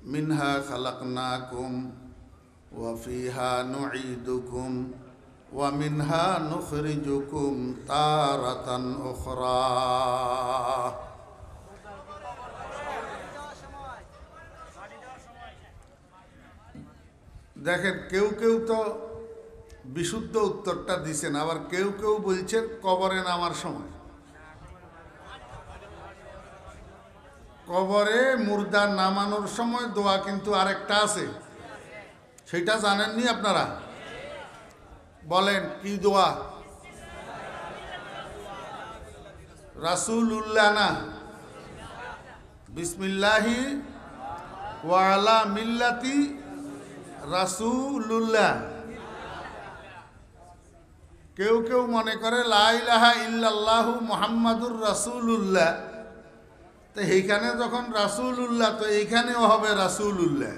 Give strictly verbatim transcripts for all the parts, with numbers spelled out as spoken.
মিনহা খালাকনাকুম ওয়া ফিহা নুঈদুকুম ওয়া মিনহা নুখরিজুকুম তারাতান উখরা। দেখেন, কেউ কেউ তো বিশুদ্ধ উত্তরটা দিছেন, আবার কেউ কেউ বলছেন কবরে নামার সময়। কবরে মুর্দা নামানোর সময় দোয়া কিন্তু আরেকটা আছে, সেটা জানেননি আপনারা? বলেন কি দোয়া? রাসূলুল্লাহ না, বিসমিল্লাহি ওয়া আলা মিল্লাতি রাসূলুল্লাহ। কেউ কেউ মনে করে লা ইলাহা ইল্লাল্লাহু মুহাম্মাদুর রাসূলুল্লাহ, তো এইখানে যখন রাসূলুল্লাহ তো এইখানেও হবে রাসূলুল্লাহ।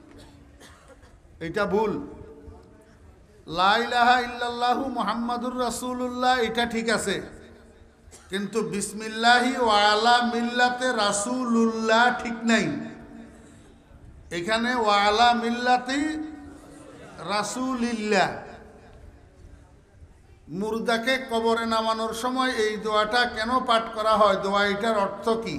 এটা ভুল। লা ইলাহা ইল্লাল্লাহু মুহাম্মাদুর রাসূলুল্লাহ এটা ঠিক আছে, কিন্তু বিসমিল্লাহি ওয়া আলা মিল্লাতে রাসূলুল্লাহ ঠিক নাই। এখানে ওয়া আলা মিল্লাতি রাসূলিল্লাহ। মুর্দাকে কবরে নামানোর সময় এই দোয়াটা কেন পাঠ করা হয়, দোয়া এটার অর্থ কি?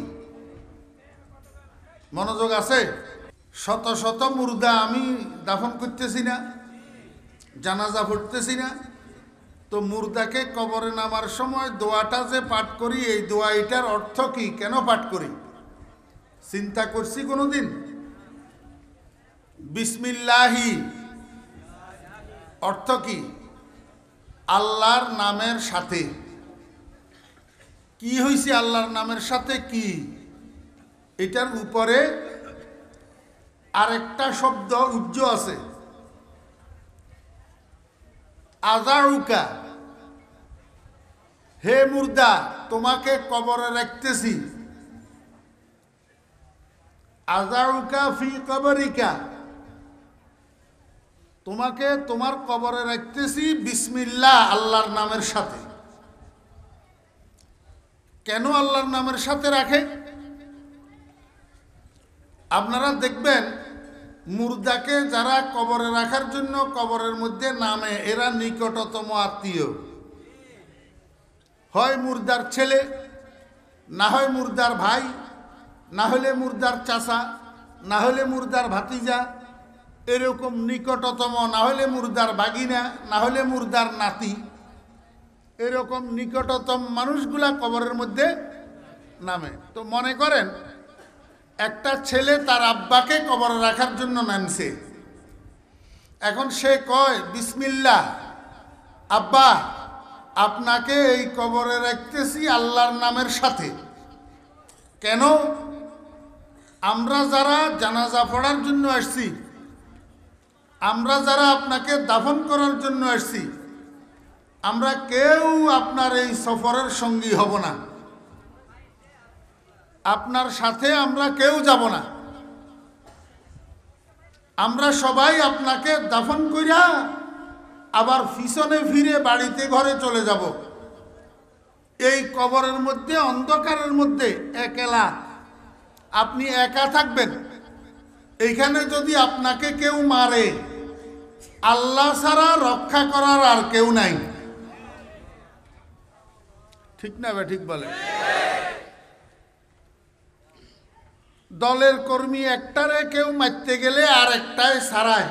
মনোযোগ আছে? শত শত মুর্দা আমি দাফন করতেছি না, জানাজা পড়তেছি না, তো মুর্দাকে কবরে নামার সময় দোয়াটা যে পাঠ করি, এই দোয়া এটার অর্থ কি, কেন পাঠ করি? চিন্তা করছি কোনোদিন? বিসমিল্লাহি অর্থ কি? আল্লাহর নামের সাথে। কি হয়েছে আল্লাহর নামের সাথে? কি এটার উপরে আরেকটা শব্দ উজ্জ আছে, আযাউকা। হে মুর্দা, তোমাকে কবরে রাখতেছি। আযাউকা ফি কবরিকা, তোমাকে তোমার কবরে রাখতেছি বিসমিল্লাহ, আল্লাহর নামের সাথে। কেন আল্লাহর নামের সাথে রাখে? আপনারা দেখবেন মুর্দাকে যারা কবরে রাখার জন্য কবরের মধ্যে নামে, এরা নিকটতম আত্মীয়। হয় মুর্দার ছেলে, না হয় মুর্দার ভাই, না হলে মুর্দার চাচা, না হলে মুর্দার ভাতিজা, এরকম নিকটতম, না হলে মুর্দার বাগিনা, না হলে মুর্দার নাতি, এরকম নিকটতম মানুষগুলা কবরের মধ্যে নামে। তো মনে করেন একটা ছেলে তার আব্বাকে কবরে রাখার জন্য নামছে, এখন সে কয় বিসমিল্লাহ, আব্বা আপনাকে এই কবরে রাখতেছি আল্লাহর নামের সাথে। কেন? আমরা যারা জানাজা পড়ার জন্য আসছি, আমরা যারা আপনাকে দাফন করার জন্য আসছি, আমরা কেউ আপনার এই সফরের সঙ্গী হব না, আপনার সাথে আমরা কেউ যাব না। আমরা সবাই আপনাকে দাফন কইরা আবার পিছনে ফিরে বাড়িতে ঘরে চলে যাব। এই কবরের মধ্যে অন্ধকারের মধ্যে একলা আপনি একা থাকবেন। এইখানে যদি আপনাকে কেউ মারে, আল্লাহ ছাড়া রক্ষা করার আর কেউ নাই। ঠিক না বে ঠিক বলে? দলের কর্মী একটারে কেউ মারতে গেলে আর একটাই সারায়,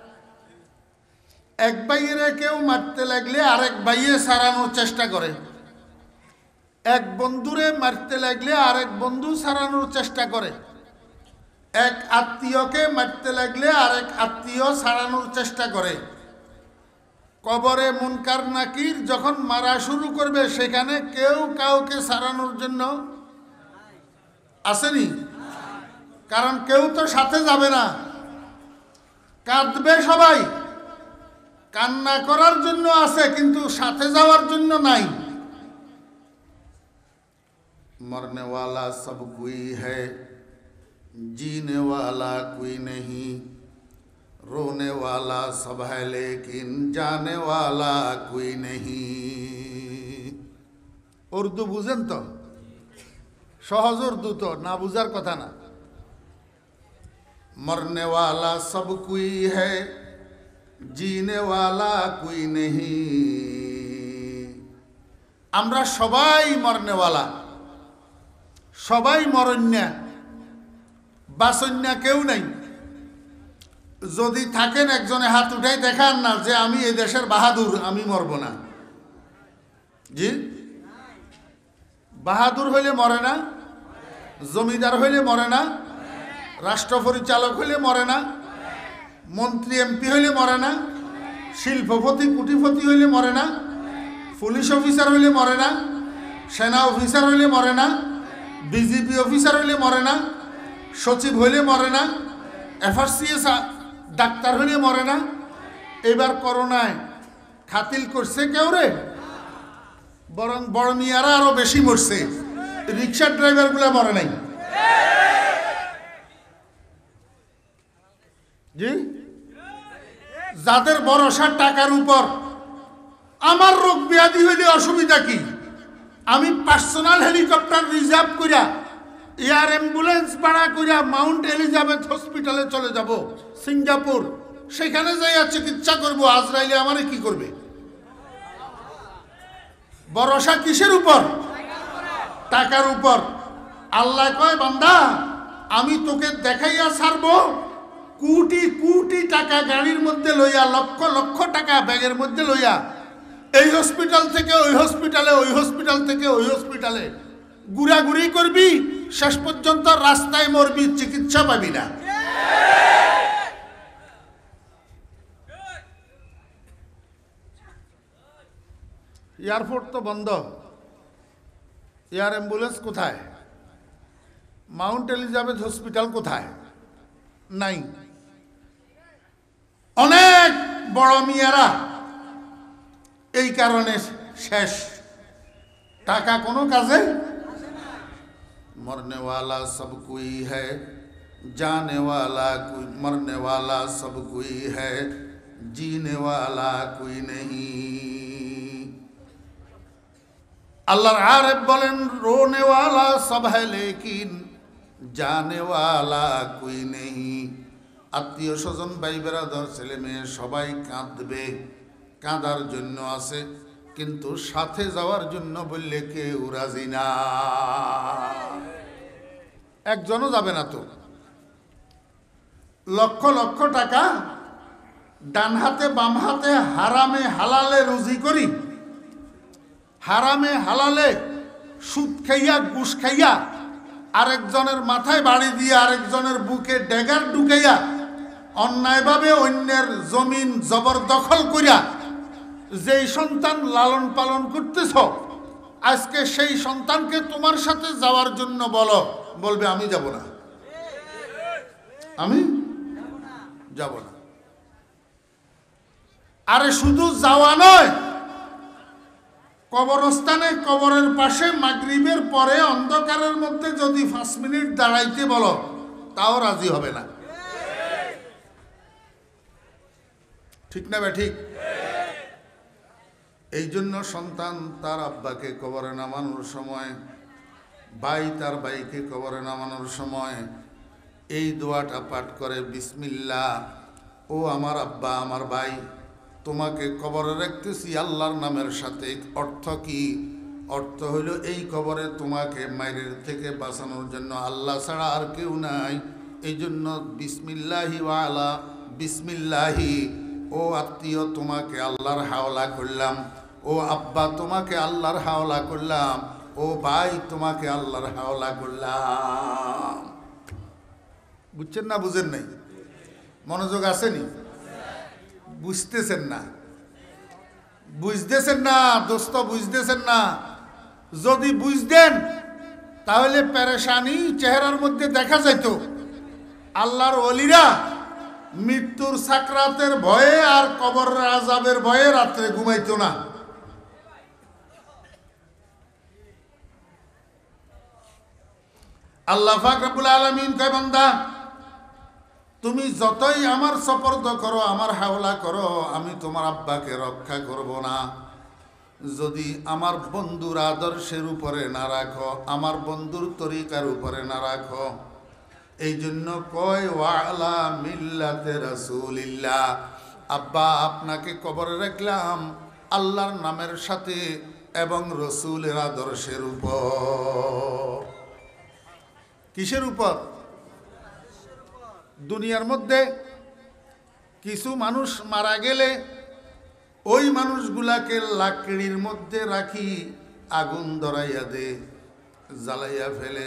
এক ভাইয়েরে কেউ মারতে লাগলে আরেক ভাইয়ে সারানোর চেষ্টা করে, এক বন্ধুরে মারতে লাগলে আরেক বন্ধু সারানোর চেষ্টা করে, এক আত্মীয়কে মারতে লাগলে আরেক আত্মীয় সারানোর চেষ্টা করে। কবরে মুনকার নাকির যখন মারা শুরু করবে, সেখানে কেউ কাউকে সারানোর জন্য আসেনি, কারণ কেউ তো সাথে যাবে না। কাঁদবে সবাই, কান্না করার জন্য আছে, কিন্তু সাথে যাওয়ার জন্য নাই। मरने वाला सब कोई है, जीने वाला कोई नहीं, रोने वाला सब है लेकिन जाने वाला कोई नहीं। उर्दू बुझेन तो? সহজ উর্দু তো, না বুঝার কথা না। मरने वाला सब कोई है, जीने वाला कोई नहीं। আমরা সবাই মরনেওয়ালা, সবাই মরণ্যা, বাসন্যা কেউ নাই। যদি থাকেন একজনে হাত উঠাই দেখান না যে আমি এই দেশের বাহাদুর, আমি মরব না। জি, বাহাদুর হইলে মরে না, জমিদার হইলে মরে না, রাষ্ট্র পরিচালক হইলে মরে না, মন্ত্রী এমপি হইলে মরে না, শিল্পপতি কুটিপতি হইলে মরে না, পুলিশ অফিসার হইলে মরে না, সেনা অফিসার হইলে মরে না, বিজেপি অফিসার হইলে মরে না, সচিব হইলে মরে না, এফআরসিএস ডাক্তার হইলে মরে না। এবার করোনায় খাতিল করছে কেউ রে, বরং বড় মিয়ারা আরো বেশি মরছে, রিক্সার ড্রাইভার গুলা মরে নাই। জি, যাদের ভরসা টাকার উপর, আমার রোগ ব্যাধি হইলে অসুবিধা কি, আমি পার্সোনাল হেলিকপ্টার রিজার্ভ করিয়া এয়ার অ্যাম্বুলেন্স ভাড়া করিয়া মাউন্ট এলিজাবেথ হসপিটালে চলে যাব সিঙ্গাপুর, সেখানে যাইয়া চিকিৎসা করব। আজরাইলে আমারে কি করবে? ভরসা কিসের উপর? টাকার উপর। আল্লাহ কয় বান্দা আমি তোকে দেখাইয়া ছাড়বো, কোটি কোটি টাকা গাড়ির মধ্যে লইয়া, লক্ষ লক্ষ টাকা ব্যাগের মধ্যে লইয়া এই হসপিটাল থেকে ওই হসপিটালে, ওই হসপিটাল থেকে ওই হসপিটালে ঘুরাঘুরি করবি, শেষ পর্যন্ত রাস্তায় মরবি, চিকিৎসা পাবি না। এয়ারপোর্ট তো বন্ধ, এয়ার অ্যাম্বুলেন্স কোথায়? মাউন্ট এলিজাবেথ হসপিটাল কোথায়? নাই। অনেক বড় মিয়ারা এই কারণে শেষ, টাকা কোনো কাজে। मरने वाला सब कोई है, जाने वाला कोई, मरने वाला सब कोई है, जीने वाला कोई नहीं। अल्लाह आरिफ बोलेन रोने वाला सब है लेकिन जाने वाला कोई नहीं। আত্মীয় স্বজন ভাই বেরাদার ছেলে মেয়ে সবাই কাঁদবে, কাঁদার জন্য আছে, কিন্তু সাথে যাওয়ার জন্য বললে কেউ রাজি না, একজনও যাবে না। তো লক্ষ লক্ষ টাকা ডান হাতে বাম হাতে হারামে হালালে রুজি করি, হারামে হালালে সুদ খাইয়া ঘুষ খাইয়া আরেকজনের মাথায় বাড়ি দিয়ে আরেকজনের বুকে ড্যাগার ঢুকাইয়া অন্যায়ভাবে অন্যের জমিন জবরদখল করিয়া যেই সন্তান লালন পালন করতেছ, আজকে সেই সন্তানকে তোমার সাথে যাওয়ার জন্য বলো, বলবে আমি যাব না, আমি যাব না। আরে শুধু যাওয়া নয়, কবরস্থানে কবরের পাশে মাগরিবের পরে অন্ধকারের মধ্যে যদি পাঁচ মিনিট দাঁড়াইতে বলো, তাও রাজি হবে না। ঠিক না বে ঠিক? এই জন্য সন্তান তার আব্বাকে কবরে নামানোর সময়, ভাই তার ভাইকে কবরে নামানোর সময় এই দোয়াটা পাঠ করে, বিসমিল্লাহ, ও আমার আব্বা আমার ভাই, তোমাকে কবরে রাখতেছি আল্লাহর নামের সাথে। অর্থ কি? অর্থ হইল এই কবরে তোমাকে মায়ের থেকে বাঁচানোর জন্য আল্লাহ ছাড়া আর কেউ নাই। এই জন্য বিসমিল্লাহি ওয়ালা বিসমিল্লাহি, ও আত্মীয় তোমাকে আল্লাহর হাওলা করলাম, ও আব্বা তোমাকে আল্লাহর হাওলা করলাম, ও ভাই তোমাকে আল্লাহর হাওলা করলাম। বুঝছেন না বুঝেন নাই? মনোযোগ আসেনি? বুঝতেছেন না? বুঝতেছেন না দোস্ত, বুঝতেছেন না? যদি বুঝতেন তাহলে পেরেশানি চেহারার মধ্যে দেখা যাইত। আল্লাহর ওলিরা মৃত্যুর সাকরাতের ভয়ে আর কবরের আযাবের ভয়ে রাত্রে ঘুমাইতো না। আল্লাহ পাক রব্বুল আলামিন কয়, বান্দা তুমি যতই আমার সপর্দ করো, আমার হাওলা করো, আমি তোমার আব্বাকে রক্ষা করব না যদি আমার বন্ধুর আদর্শের উপরে না রাখো, আমার বন্ধুর তরিকার উপরে না রাখো। এই জন্য কয় ওয়ালা মিল্লাতে রাসূলিল্লাহ, আব্বা আপনাকে কবরে রাখলাম আল্লাহর নামের সাথে এবং রসুলের আদর্শের উপর। কিসের উপর? দুনিয়ার মধ্যে কিছু মানুষ মারা গেলে ওই মানুষগুলাকে লাকড়ির মধ্যে রাখি আগুন ধরাইয়া দে, জ্বালাইয়া ফেলে।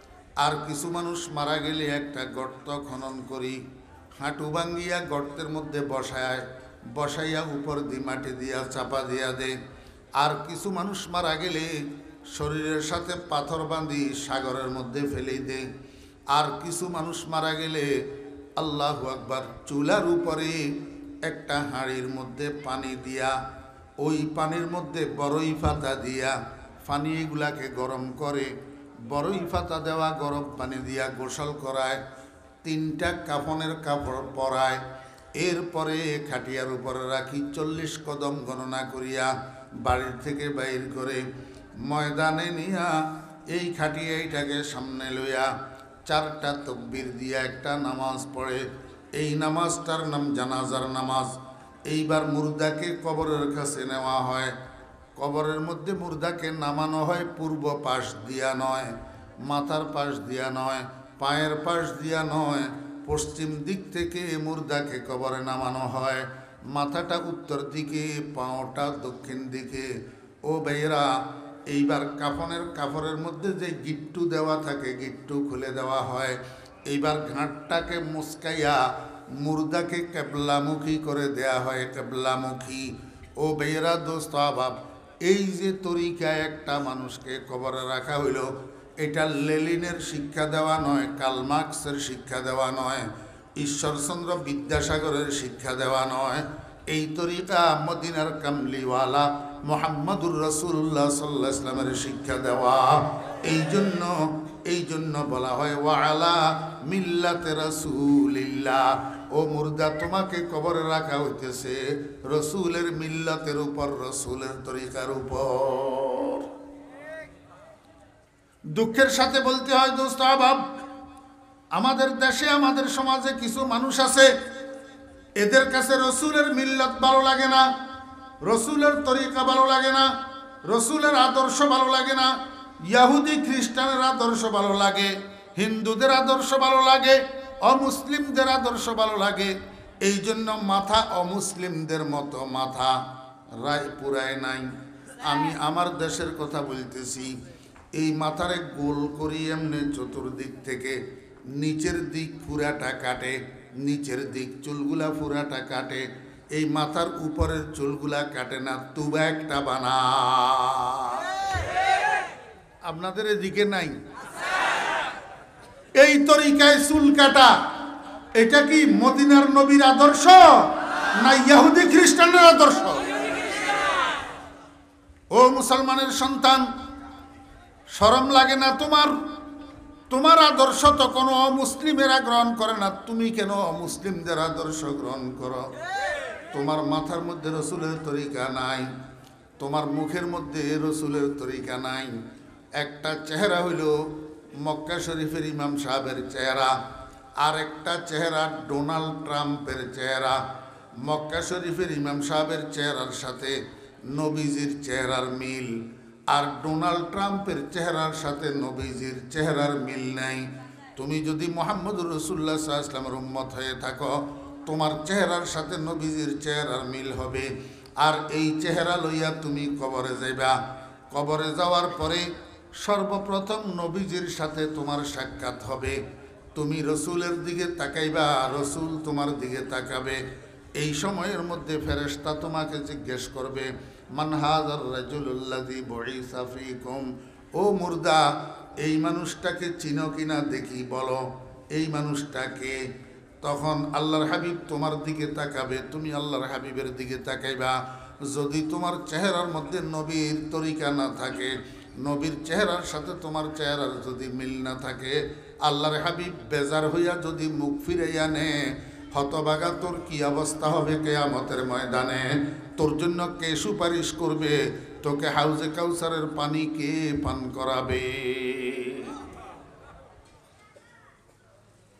আর কিছু মানুষ মারা গেলে একটা গর্ত খনন করি, হাঁটু ভাঙ্গিয়া গর্তের মধ্যে বসায়, বসাইয়া উপর দি মাটি দিয়া চাপা দিয়া দে। আর কিছু মানুষ মারা গেলে শরীরের সাথে পাথর বাঁধি সাগরের মধ্যে ফেলে দে। আর কিছু মানুষ মারা গেলে আল্লাহু আকবার চুলার উপরে একটা হাঁড়ির মধ্যে পানি দিয়া, ওই পানির মধ্যে বড়ই পাতা দিয়া পানি এগুলাকে গরম করে, বড়ই পাতা দেওয়া গরম পানি দিয়া গোসল করায়, তিনটা কাফনের কাপড় পরায়, এরপরে খাটিয়ার উপরে রাখি চল্লিশ কদম গণনা করিয়া বাড়ির থেকে বাইর করে ময়দানে নিয়া এই খাটিয়া এইটাকে সামনে লইয়া চারটা তকবীর দিয়া একটা নামাজ পড়ে। এই নামাজটার নাম জানাজার নামাজ। এইবার মুর্দাকে কবরের কাছে নেওয়া হয়। কবরের মধ্যে মুর্দাকে নামানো হয় পূর্ব পাশ দিয়া নয়, মাথার পাশ দিয়া নয়, পায়ের পাশ দিয়া নয়, পশ্চিম দিক থেকে মুর্দাকে কবরে নামানো হয়। মাথাটা উত্তর দিকে, পাওটা দক্ষিণ দিকে। ও ভাইয়েরা, এইবার কাফনের কাপড়ের মধ্যে যে গিট্টু দেওয়া থাকে গিট্টু খুলে দেওয়া হয়। এইবার ঘাটটাকে মুসকাইয়া মুর্দাকে কেবলামুখী করে দেয়া হয়, কেবলামুখী। ও ভাইয়েরা, দোস্ত আবাব, এই যে তরিকায় একটা মানুষকে কবরে রাখা হইল, এটা লেলিনের শিক্ষা দেওয়া নয়, কালমার্কসের শিক্ষা দেওয়া নয়, ঈশ্বরচন্দ্র বিদ্যাসাগরের শিক্ষা দেওয়া নয়। এই তরিকা মদিনার কামলিওয়ালা মুহাম্মদুর রাসূলুল্লাহ সাল্লাল্লাহু আলাইহি ওয়াসাল্লামের শিক্ষা দেওয়া। এই জন্য এই জন্য বলা হয় ওয়ালা মিল্লাতে রাসূলিল্লাহ। ও মুর্দা, তোমাকে কবরে রাখা হইতেছে রসুলের মিল্লাতের উপর, রসুলের তরিকার উপর। দুঃখের সাথে বলতে হয় দোস্ত আবাব, আমাদের দেশে আমাদের সমাজে কিছু মানুষ আছে, এদের কাছে রসুলের মিল্লাত ভালো লাগে না, রসুলের তরিকা ভালো লাগে না, রসুলের আদর্শ ভালো লাগে না। ইহুদি খ্রিস্টানের আদর্শ ভালো লাগে, হিন্দুদের আদর্শ ভালো লাগে, অমুসলিমদের আদর্শ ভালো লাগে। এই জন্য মাথা অমুসলিমদের মতো মাথা রায় পুরায় নাই। আমি আমার দেশের কথা বলতেছি। এই মাথারে গোল করি এমনি চতুর্দিক থেকে, নিচের দিক পুরাটা কাটে, নিচের দিক চুলগুলা পুরাটা কাটে, এই মাথার উপরের চুলগুলা কাটে না, তুবা একটা বানা। আপনাদের এদিকে নাই? এই তরিকায় চুল কাটা, এটা কি মদিনার নবীর আদর্শ না ইহুদি খ্রিস্টানের আদর্শ? ও মুসলমানের সন্তান, শরম লাগে না তোমার? তোমার আদর্শ তো কোনো অমুসলিমেরা গ্রহণ করে না, তুমি কেন অমুসলিমদের আদর্শ গ্রহণ করো? তোমার মাথার মধ্যে রসুলের তরিকা নাই, তোমার মুখের মধ্যে রসুলের তরিকা নাই। একটা চেহারা হইল মক্কা শরীফের ইমাম সাহেবের চেহারা, আর একটা চেহারা ডোনাল্ড ট্রাম্পের চেহারা। মক্কা শরীফের ইমাম সাহেবের চেহারার সাথে নবীজির চেহারার মিল, আর ডোনাল্ড ট্রাম্পের চেহারার সাথে নবীজির চেহারার মিল নাই। তুমি যদি মুহাম্মদুর রাসূলুল্লাহ সাল্লাল্লাহু আলাইহি ওয়াসাল্লামের উম্মত হয়ে থাকো, তোমার চেহারার সাথে নবীজির চেহারার মিল হবে। আর এই চেহারা লইয়া তুমি কবরে যাইবা। কবরে যাওয়ার পরে সর্বপ্রথম নবীজির সাথে তোমার সাক্ষাৎ হবে। তুমি রসুলের দিকে তাকাইবা, রসুল তোমার দিকে তাকাবে। এই সময়ের মধ্যে ফেরেশতা তোমাকে জিজ্ঞেস করবে, মান হাযার রাজুলুল্লাযী বুইসা ফীকুম। ও মুর্দা, এই মানুষটাকে চিনো কিনা দেখি, বলো এই মানুষটাকে। তখন আল্লাহর হাবিব তোমার দিকে তাকাবে, তুমি আল্লাহর হাবিবের দিকে তাকাইবা। যদি তোমার চেহারার মধ্যে নবীর তরিকা না থাকে, নবীর চেহারার সাথে তোমার চেহারার যদি মিল না থাকে, আল্লাহর হাবিব বেজার হইয়া যদি মুখ ফিরাইয়া নে, হতভাগা তোর কি অবস্থা হবে কিয়ামতের ময়দানে? তোর জন্য কে সুপারিশ করবে? তোকে হাউজে কাউসারের পানি কে পান করাবে?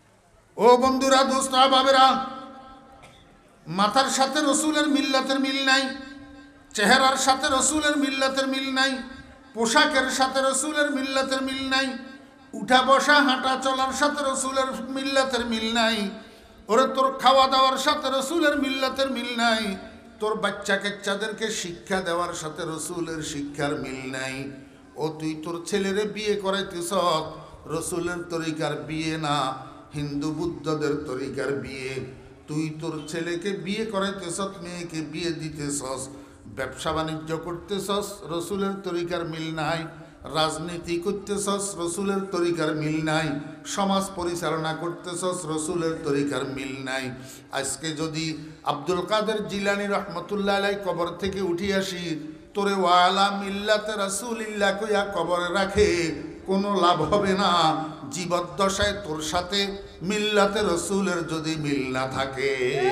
ও বন্ধুরা, দোস্তরা, বাবেরা, মাথার সাথে রসুলের মিল্লাতের মিল নাই, চেহারার সাথে রসুলের মিল্লাতের মিল নাই, পোশাকের সাথে রসুলের মিল্লাতের মিল নাই, উঠা বসা হাঁটা চলার সাথে রসুলের মিল্লাতের মিল নাই। ওরে তোর খাওয়া দাওয়ার সাথে রসুলের মিল্লাতের মিল নাই, তোর বাচ্চা কাচ্চাদেরকে শিক্ষা দেওয়ার সাথে রসুলের শিক্ষার মিল নাই। ও তুই তোর ছেলেরে বিয়ে করাইতেছ রসুলের তরিকার বিয়ে না, হিন্দু বুদ্ধদের তরিকার বিয়ে। তুই তোর ছেলেকে বিয়ে করাইতেছ, মেয়েকে বিয়ে দিতেছস, ব্যবসা বাণিজ্য করতেছস, রসুলের তরিকার মিল নাই। রাজনীতি করতেছস, রসুলের তরিকার মিল নাই। সমাজ পরিচালনা করতেছস, রসুলের তরিকার মিল নাই। আজকে যদি আব্দুল কাদের জিলানী রহমতুল্লাহ আলাই কবর থেকে উঠি আসি, তোরে ওয়ালা মিল্লাতে রাসূলিল্লাহ কইয়া কবরে রাখে, কোনো লাভ হবে না। জীবদ্দশায় তোর সাথে মিল্লাতে রসুলের যদি মিল না থাকে।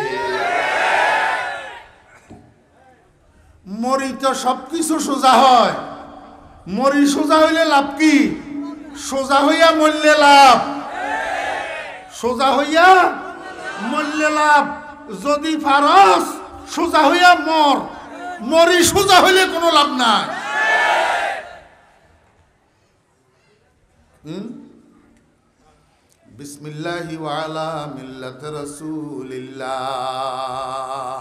মরি তো সবকিছু সোজা হয়, মরি সোজা হইলে লাভ কি? সোজা হইয়া মরলে লাভ, সোজা হইয়া মরলে লাভ। যদি ফারস সোজা হইয়া মর, মরি সোজা হইলে কোনো লাভ নাই। হুম বিসমিল্লাহি ওয়া আলা মিল্লাতি রাসূলিল্লাহ।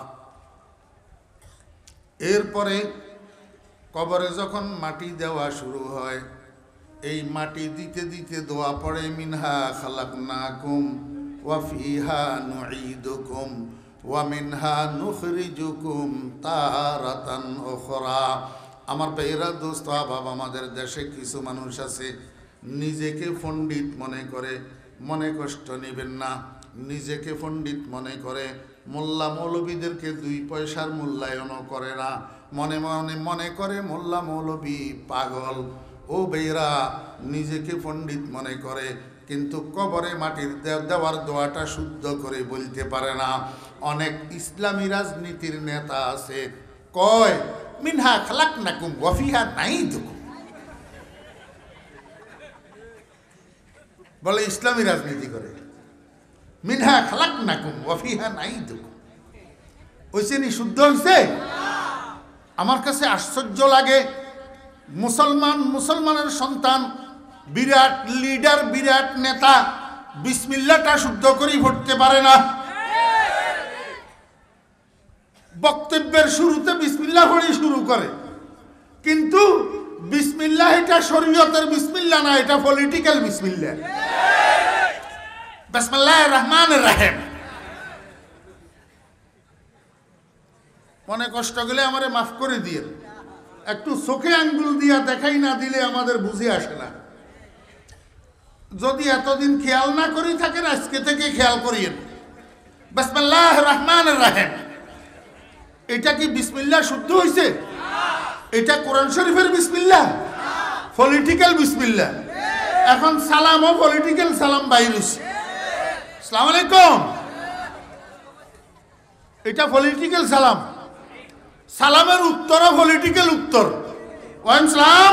এরপরে কবরে যখন মাটি দেওয়া শুরু হয়, এই মাটি দিতে দিতে দোয়া পড়ে, মিনহা খালাকনাকুম ওয়া ফিহা নুঈদুকুম ওয়া মিনহা নুখরিজুকুম তারাতান উখরা। আমার ভাইরা, দোস্ত, আহবাব, আমাদের দেশে কিছু মানুষ আছে নিজেকে পণ্ডিত মনে করে। মনে কষ্ট নেবেন না, নিজেকে পণ্ডিত মনে করে, মোল্লা মৌলবীদেরকে দুই পয়সার মূল্যায়নও করে না। মনে মনে মনে করে মোল্লা মৌলবী পাগল। ও বেরা, নিজেকে পণ্ডিত মনে করে, কিন্তু কবরে মাটির দেওয়ার দোয়াটা শুদ্ধ করে বলতে পারে না। অনেক ইসলামী রাজনীতির নেতা আছে, কয় মিনহা খালাকনাকুম ওয়া ফিহা নুঈদুকুম, বলে ইসলামী রাজনীতি করে, মিনহা খালাকনাকুম ওয়া ফিহা নুঈদুকুম। হইছে নি? শুদ্ধ হইছে? আমার কাছে আশ্চর্য লাগে, মুসলমান, মুসলমানের সন্তান, বিরাট লিডার, বিরাট নেতা, বিসমিল্লাহটা শুদ্ধ করেই পড়তে পারে না। বক্তব্যের শুরুতে বিসমিল্লাহ পড়েই শুরু করে, কিন্তু বিসমিল্লাহ এটা শরীয়তের বিসমিল্লাহ না, এটা পলিটিক্যাল বিসমিল্লাহ। বিসমিল্লাহির রহমানির রহিম। মনে কষ্ট গেলে আমারে মাফ করে দিয়ে, একটু চোখে আঙ্গুল দিয়া দেখাই না দিলে আমাদের বুঝে আসে না। যদি এতদিন খেয়াল না করি থাকেন, আজকে থেকে খেয়াল করিয়েন। বিসমিল্লাহির রহমানির রহিম, এটা কি বিসমিল্লাহ শুদ্ধ হয়েছে? এটা কোরআন শরীফের বিসমিল্লাহ, পলিটিক্যাল বিসমিল্লাহ। এখন সালামও পলিটিক্যাল সালাম বাইর হইছে। আসসালামু আলাইকুম, এটা পলিটিক্যাল সালাম। সালামের উত্তরও পলিটিক্যাল উত্তর। ওয়ালাইকুম সালাম,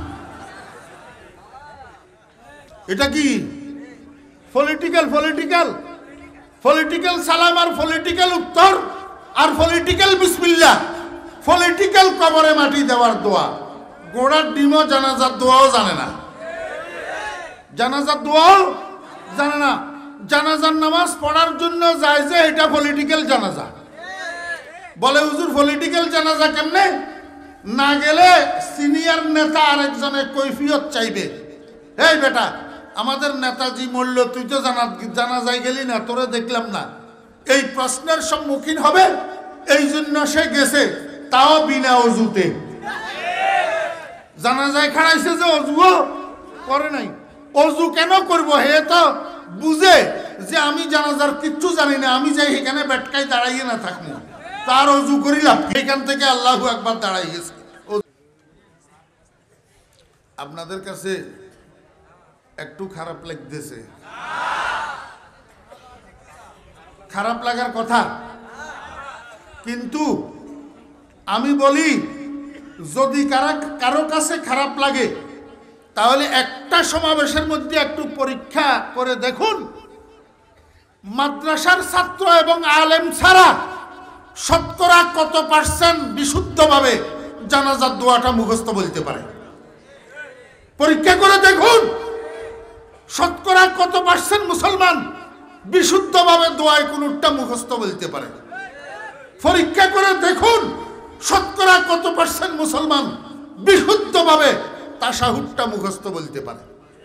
এটা কি পলিটিক্যাল? পলিটিক্যাল পলিটিক্যাল সালাম আর পলিটিক্যাল উত্তর আর পলিটিক্যাল বিসমিল্লাহ, পলিটিক্যাল কবরে মাটি দেওয়ার দোয়া। গোড়ার ডিমও জানাজার দোয়াও জানে না, জানাজার দোয়াও জানে না। জানাজার নামাজ পড়ার জন্য যায় যে এটা পলিটিক্যাল জানাজা। বলে হুজুর পলিটিক্যাল জানাজা কেমনে? না গেলে সিনিয়র নেতা আরেকজনের কৈফিয়ত চাইবে, এই বেটা আমাদের নেতাজি মরল, তুই তো জানা জানাজায় গেলি না, তোরে দেখলাম না। এই প্রশ্নের সম্মুখীন হবে, এই জন্য সে গেছে, তাও বিনা অজুতে। জানাজায় খাড়াইছে যে অজুও করে নাই। অজু কেন করব? হে তো বুঝে যে আমি জানাজার কিচ্ছু জানি না, আমি যাই এখানে বেটকাই দাঁড়াইয়ে না থাকবো, তার অজু করি লাভ। এখান থেকে আল্লাহু আকবার দাঁড়াই গেছে। আপনাদের কাছে একটু খারাপ লাগতেছে? খারাপ লাগার কথা, কিন্তু আমি বলি যদি কারা কারো কাছে খারাপ লাগে, তাহলে একটা সমাবেশের মধ্যে একটু পরীক্ষা করে দেখুন মাদ্রাসার ছাত্র এবং আলেম ছাড়া শতকরা কত পার্সেন্ট বিশুদ্ধভাবে জানাজার দোয়াটা মুখস্থ বলতে পারে? পরীক্ষা করে দেখুন শতকরা কত পার্সেন্ট মুসলমান বিশুদ্ধভাবে দোয়ায় কোনটা মুখস্থ বলতে পারে। পরীক্ষা করে দেখুন শতকরা কত পার্সেন্ট মুসলমান বিশুদ্ধভাবে তাশাহুদটা মুখস্থ বলতে পারে।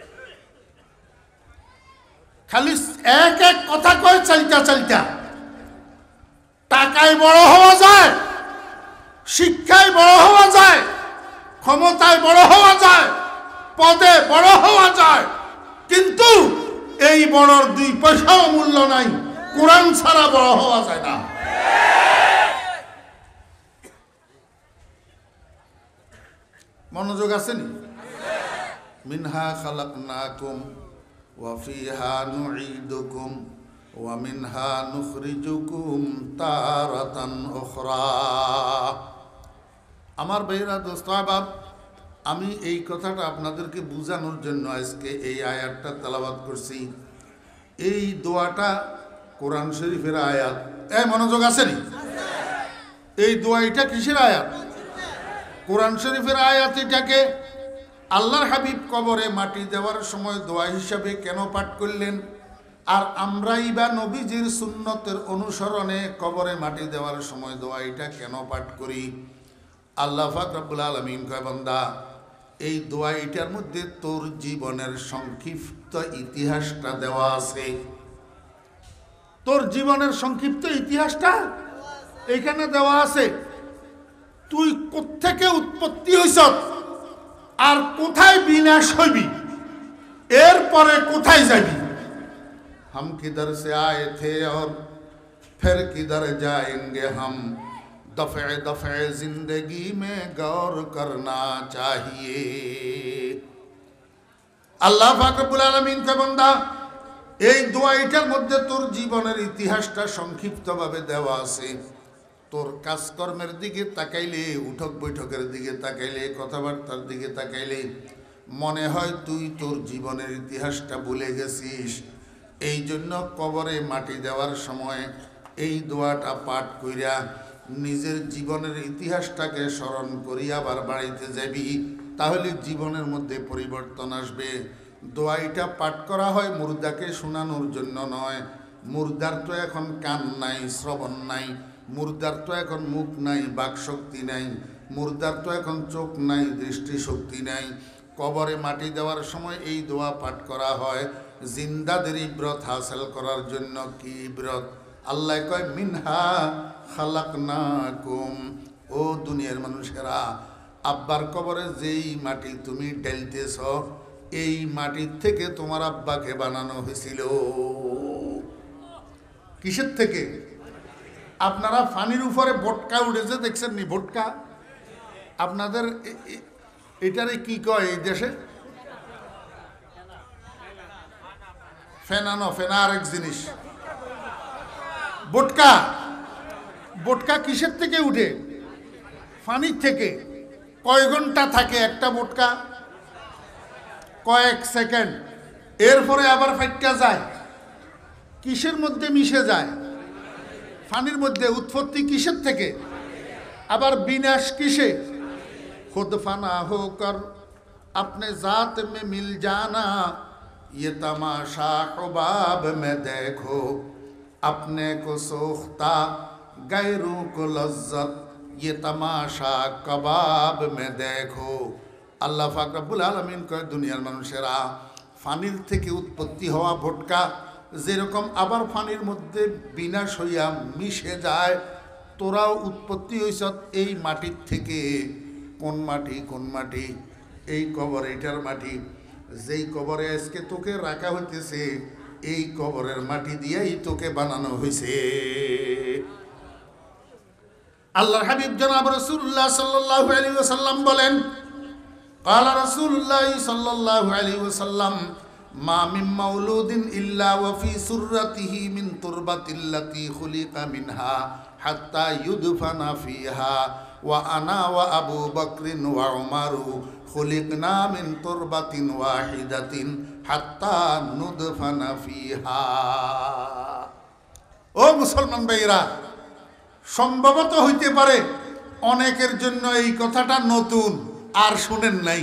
খালি এক এক কথা কয় চালটা চালটা। টাকায় বড় হওয়া যায়, শিক্ষায় বড় হওয়া যায়, ক্ষমতায় বড় হওয়া যায়, পদে বড় হওয়া যায়, কিন্তু এই বড়র দুই পয়সাও মূল্য নাই। কোরআন ছাড়া বড় হওয়া যায় না। মনোযোগ আছেন? মিনহা খালাকনাকুম ওয়া ফিহা নুঈদুকুম ওয়া মিনহা নুখরিজুকুম তারাতান উখরা। আমার ভাইরা, দোস্ত আহবাব, আমি এই কথাটা আপনাদেরকে বোঝানোর জন্য আজকে এই আয়াতটা তেলাওয়াত করছি। এই দোয়াটা কোরআন শরীফের আয়াত। এই মনোযোগ আছেন? এই দোয়াটা কিসের আয়াত? কোরআন শরীফের আয়াত। এটাকে আল্লাহর হাবিব কবরে মাটি দেওয়ার সময় দোয়া হিসাবে কেন পাঠ করলেন? আর আমরাই বা নবীজির সুন্নতের অনুসরণে কবরে মাটি দেওয়ার সময় দোয়া এটা কেন পাঠ করি? আল্লাহ পাক রব্বুল আলামিন কয়, বান্দা, এই দোয়া এটার মধ্যে তোর জীবনের সংক্ষিপ্ত ইতিহাসটা দেওয়া আছে। তোর জীবনের সংক্ষিপ্ত ইতিহাসটা এইখানে দেওয়া আছে। তুই কোত্থেকে উৎপত্তি হইছ আর কোথায় বিনাশ হইবি, এরপরে কোথায় যাবি। हम किधर से आए थे और फिर किधर जाएंगे हम, दफे दफे जिंदगी में गौर करना चाहिए। আল্লাহ পাক রব্বুল আলামিন কে বান্দা, এই দোয়াইটার মধ্যে তোর জীবনের ইতিহাসটা সংক্ষিপ্তভাবে দেওয়া আছে। তোর কাজকর্মের দিকে তাকাইলে, উঠক বৈঠকের দিকে তাকাইলে, কথাবার্তার দিকে তাকাইলে মনে হয় তুই তোর জীবনের ইতিহাসটা ভুলে গেছিস। এই জন্য কবরে মাটি দেওয়ার সময় এই দোয়াটা পাঠ কইরা নিজের জীবনের ইতিহাসটাকে স্মরণ করি আবার বাড়িতে যাবি, তাহলে জীবনের মধ্যে পরিবর্তন আসবে। দোয়াইটা পাঠ করা হয় মুর্দাকে শোনানোর জন্য নয়। মুর্দার তো এখন কান নাই, শ্রবণ নাই। মুর্দার তো এখন মুখ নাই, বাকশক্তি নাই। মুর্দার তো এখন চোখ নাই, দৃষ্টিশক্তি নাই। কবরে মাটি দেওয়ার সময় এই দোয়া পাঠ করা হয় জিন্দাদের ইব্রত হাসিল করার জন্য। কি ইব্রত? আল্লাহ কয়, মিনহা খালাকনাকুম, ও দুনিয়ার মানুষেরা, আব্বার কবরে যেই মাটি তুমি ঢেলতেছ, এই মাটির থেকে তোমার আব্বাকে বানানো হয়েছিল। কিসের থেকে? আপনারা পানির উপরে ভটকা উঠেছে দেখছেন নি? ভটকা আপনাদের এটারে কি কয় এই দেশে? ফেনানো, ফেনা আরেক জিনিস। ভটকা, ভটকা কিসের থেকে উঠে? পানির থেকে। কয় ঘন্টা থাকে একটা ভটকা? কয়েক সেকেন্ড। এরপরে আবার ফাইটকা যায়। কিসের মধ্যে মিশে যায়? পানির মধ্যে। উৎপত্তি কিসের থেকে? আবার বিনাশ কিসে? खुद फना होकर अपने जात में मिल जाना, ये तमाशा हुबाब में देखो, अपने को सोखता गैरों को लज्जत, ये तमाशा कबाब में देखो। আল্লাহ পাক রব্বুল আলামিন কয়, দুনিয়ার মানুষেরা, পানির থেকে উৎপত্তি হওয়া ভটকা যেরকম আবার পানির মধ্যে বিনাশ হইয়া মিশে যায়, তোরাও উৎপত্তি হইছ এই মাটির থেকে। কোন মাটি? কোন মাটি? এই কবর, এটার মাটি। যেই কবরে আজকে তোকে রাখা হইতেছে, এই কবরের মাটি দিয়েই তোকে বানানো হয়েছে। আল্লাহর হাবিব জনাব রাসূলুল্লাহ সাল্লাল্লাহু আলাইহি ওয়াসাল্লাম বলেন, ক্বালা রাসূলুল্লাহ সাল্লাল্লাহু আলাইহি ওয়াসাল্লাম, মা মিন মাউলুদিন ইল্লা ওয়া ফি সুররাতিহি মিন তুরবাতিল্লাতি খুলিকা মিনহা হাত্তা ইউদফানা ফিহা ওয়া আনা ওয়া আবু বকরিন ওয়া উমারু খুলিকনা মিন তুরবাতিন ওয়াহিদাতিন হাত্তা নুদফানা ফিহা। ও মুসলমান ভাইরা, সম্ভবত হইতে পারে অনেকের জন্য এই কথাটা নতুন, আর শুনেন নাই।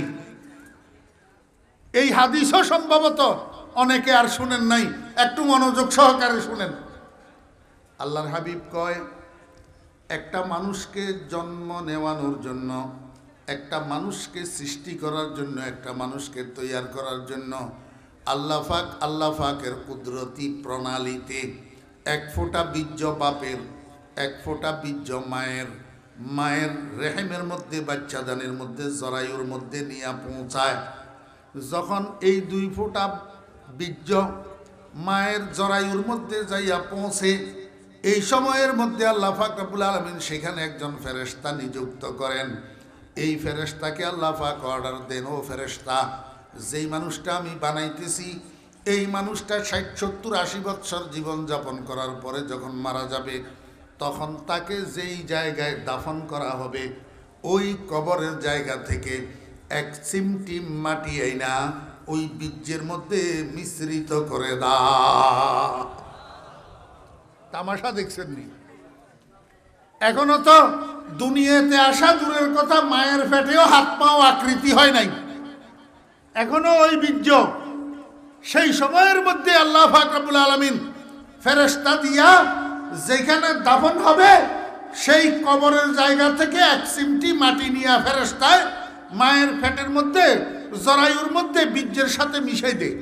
এই হাদিসও সম্ভবত অনেকে আর শুনেন নাই, একটু মনোযোগ সহকারে শুনেন। আল্লাহর হাবিব কয়, একটা মানুষকে জন্ম নেওয়ানোর জন্য, একটা মানুষকে সৃষ্টি করার জন্য, একটা মানুষকে তৈয়ার করার জন্য আল্লাহ পাক আল্লাহ পাকের কুদরতি প্রণালীতে এক ফোঁটা বীর্য বাপের, এক ফোঁটা বীর্য মায়ের, মায়ের রেহেমের মধ্যে, বাচ্চাদানের মধ্যে, জরায়ুর মধ্যে নিয়ে পৌঁছায়। যখন এই দুই ফোঁটা বীর্য মায়ের জরায়ুর মধ্যে যাইয়া পৌঁছে, এই সময়ের মধ্যে আল্লাহ পাক রব্বুল আলামিন সেখানে একজন ফেরেশতা নিযুক্ত করেন। এই ফেরেশতাকে আল্লাহ পাক অর্ডার দেন, ও ফেরেশতা, যেই মানুষটা আমি বানাইতেছি, এই মানুষটা ষাট সত্তর আশি বৎসর জীবনযাপন করার পরে যখন মারা যাবে, তখন তাকে যেই জায়গায় দাফন করা হবে, ওই কবরের জায়গা থেকে এক চিমটি মাটি আইনা ওই বীর্যের মধ্যে মিশ্রিত করে দাও। তামাশা দেখছেন নি? এখনো তো দুনিয়াতে আসা দূরের কথা, মায়ের পেটেও হাত পাও আকৃতি হয় নাই, এখনো ওই বীর্য সেই সময়ের মধ্যে আল্লাহ পাক রব্বুল আলামিন ফেরেশতা দিয়া যেখানে দাফন হবে, সেই কবরের জায়গা থেকে এক চিমটি মাটি নিয়ে ফেরেশতায় মায়ের পেটের মধ্যে, জরায়ুর মধ্যে বীর্যের সাথে মিশাই দেয়।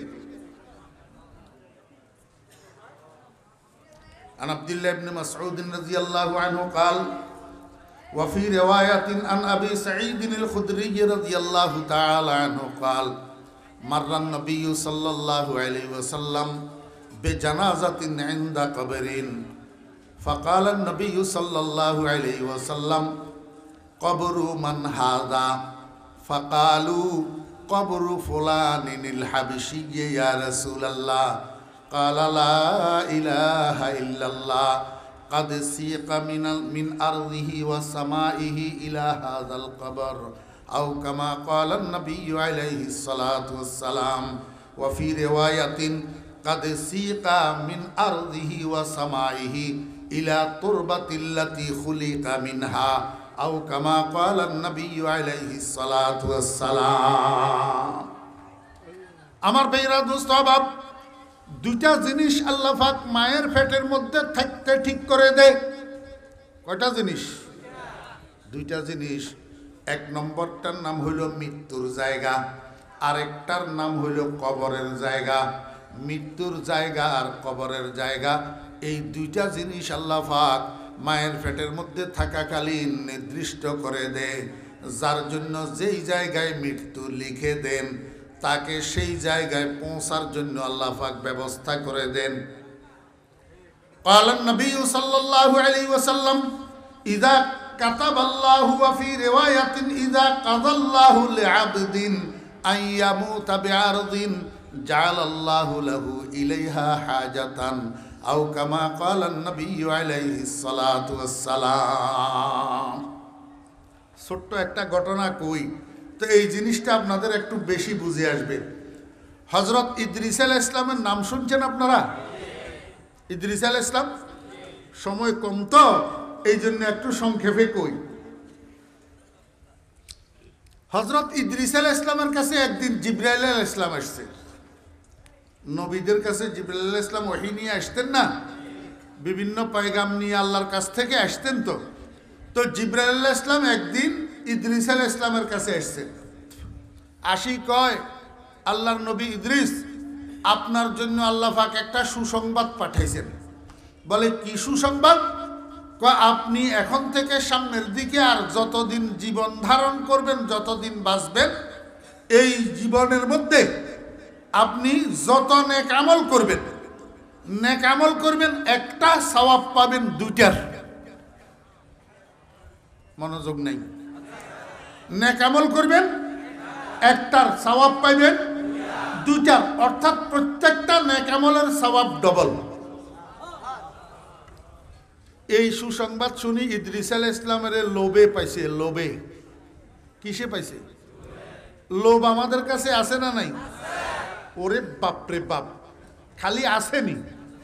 عن عبد الله بن مسعود رضي الله عنه قال وفي رواية عن أبي سعيد الخدري رضي الله تعالى عنه قال مر النبي صلى الله عليه وسلم بجنازة عند قبر فقال النبي صلى الله عليه وسلم قبر من هذا فقالوا قبر فلان الحبشي يا رسول الله قال لا إله إلا الله قد سيق من من أرضه وسمائه إلى هذا القبر أو كما قال النبي عليه الصلاة والسلام وفي رواية قد سيق من أرضه وسمائه إلى تربة التي خلق منها أو كما قال النبي عليه الصلاة والسلام আমার ভাইরা দোস্ত বাপ, দুইটা জিনিস আল্লাহ পাক মায়ের পেটের মধ্যে থাকতে ঠিক করে দেয়। কয়টা জিনিস? দুইটা জিনিস। এক নম্বরটার নাম হইল মৃত্যুর জায়গা, আরেকটার নাম হইল কবরের জায়গা। মৃত্যুর জায়গা আর কবরের জায়গা, এই দুইটা জিনিস আল্লাহ পাক মায়ের পেটের মধ্যে থাকাকালীন নির্দিষ্ট করে দেয়। যার জন্য যেই জায়গায় মৃত্যু লিখে দেন, তাকে সেই জায়গায় পৌঁছার জন্য আল্লাহ পাক ব্যবস্থা করে দেন। قال النبي صلى الله عليه وسلم إذا كتب الله وفي رواية إذا قضى الله لعبد أن يموت بعرض جعل الله له إليها حاجة أو كما قال النبي عليه الصلاة والسلام। ছোট্ট একটা ঘটনা কই, তো এই জিনিসটা আপনাদের একটু বেশি বুঝে আসবে। হযরত ইদ্রিস আলাইহিস ইসলামের নাম শুনছেন আপনারা? ইদ্রিস আলাইহিস ইসলাম, সময় কম তো এই জন্য একটু সংক্ষেপে কই। হযরত ইদ্রিস আলাইহিস ইসলামের কাছে একদিন জিবরাইল আলাইহিস ইসলাম আসছে। নবীদের কাছে জিবরাইল আলাইহিস ইসলাম ওহী নিয়ে আসতেন না, বিভিন্ন পয়গাম নিয়ে আল্লাহর কাছ থেকে আসতেন। তো তো জিবরাইল আলাইহিস ইসলাম একদিন ইদ্রিস আলাইহিস ইসলামের কাছে আসছেন। আসি কয়, আল্লাহর নবী ইদ্রিস, আপনার জন্য আল্লাহ পাক একটা সুসংবাদ পাঠাইছেন। বলে, কি সুসংবাদ? কয়, আপনি এখন থেকে সামনের দিকে আর যতদিন জীবন ধারণ করবেন, যতদিন বাঁচবেন, এই জীবনের মধ্যে আপনি যত নেক আমল করবেন, নেক আমল করবেন, একটা সওয়াব পাবেন দুইটার। মনোযোগ নেই। নেক আমল করবেন, একটার সওয়াব পাইবেন দুইটার, অর্থাৎ প্রত্যেকটা নেক আমলের সওয়াব ডবল। এই সুসংবাদ শুনি ইদ্রিস আলাইহিস ইসলামের লোভে পাইছে। লোভে কিসে পাইছে? লোভ আমাদের কাছে আছে না নাই? ওরে বাপরে বাপ, খালি আসেনি।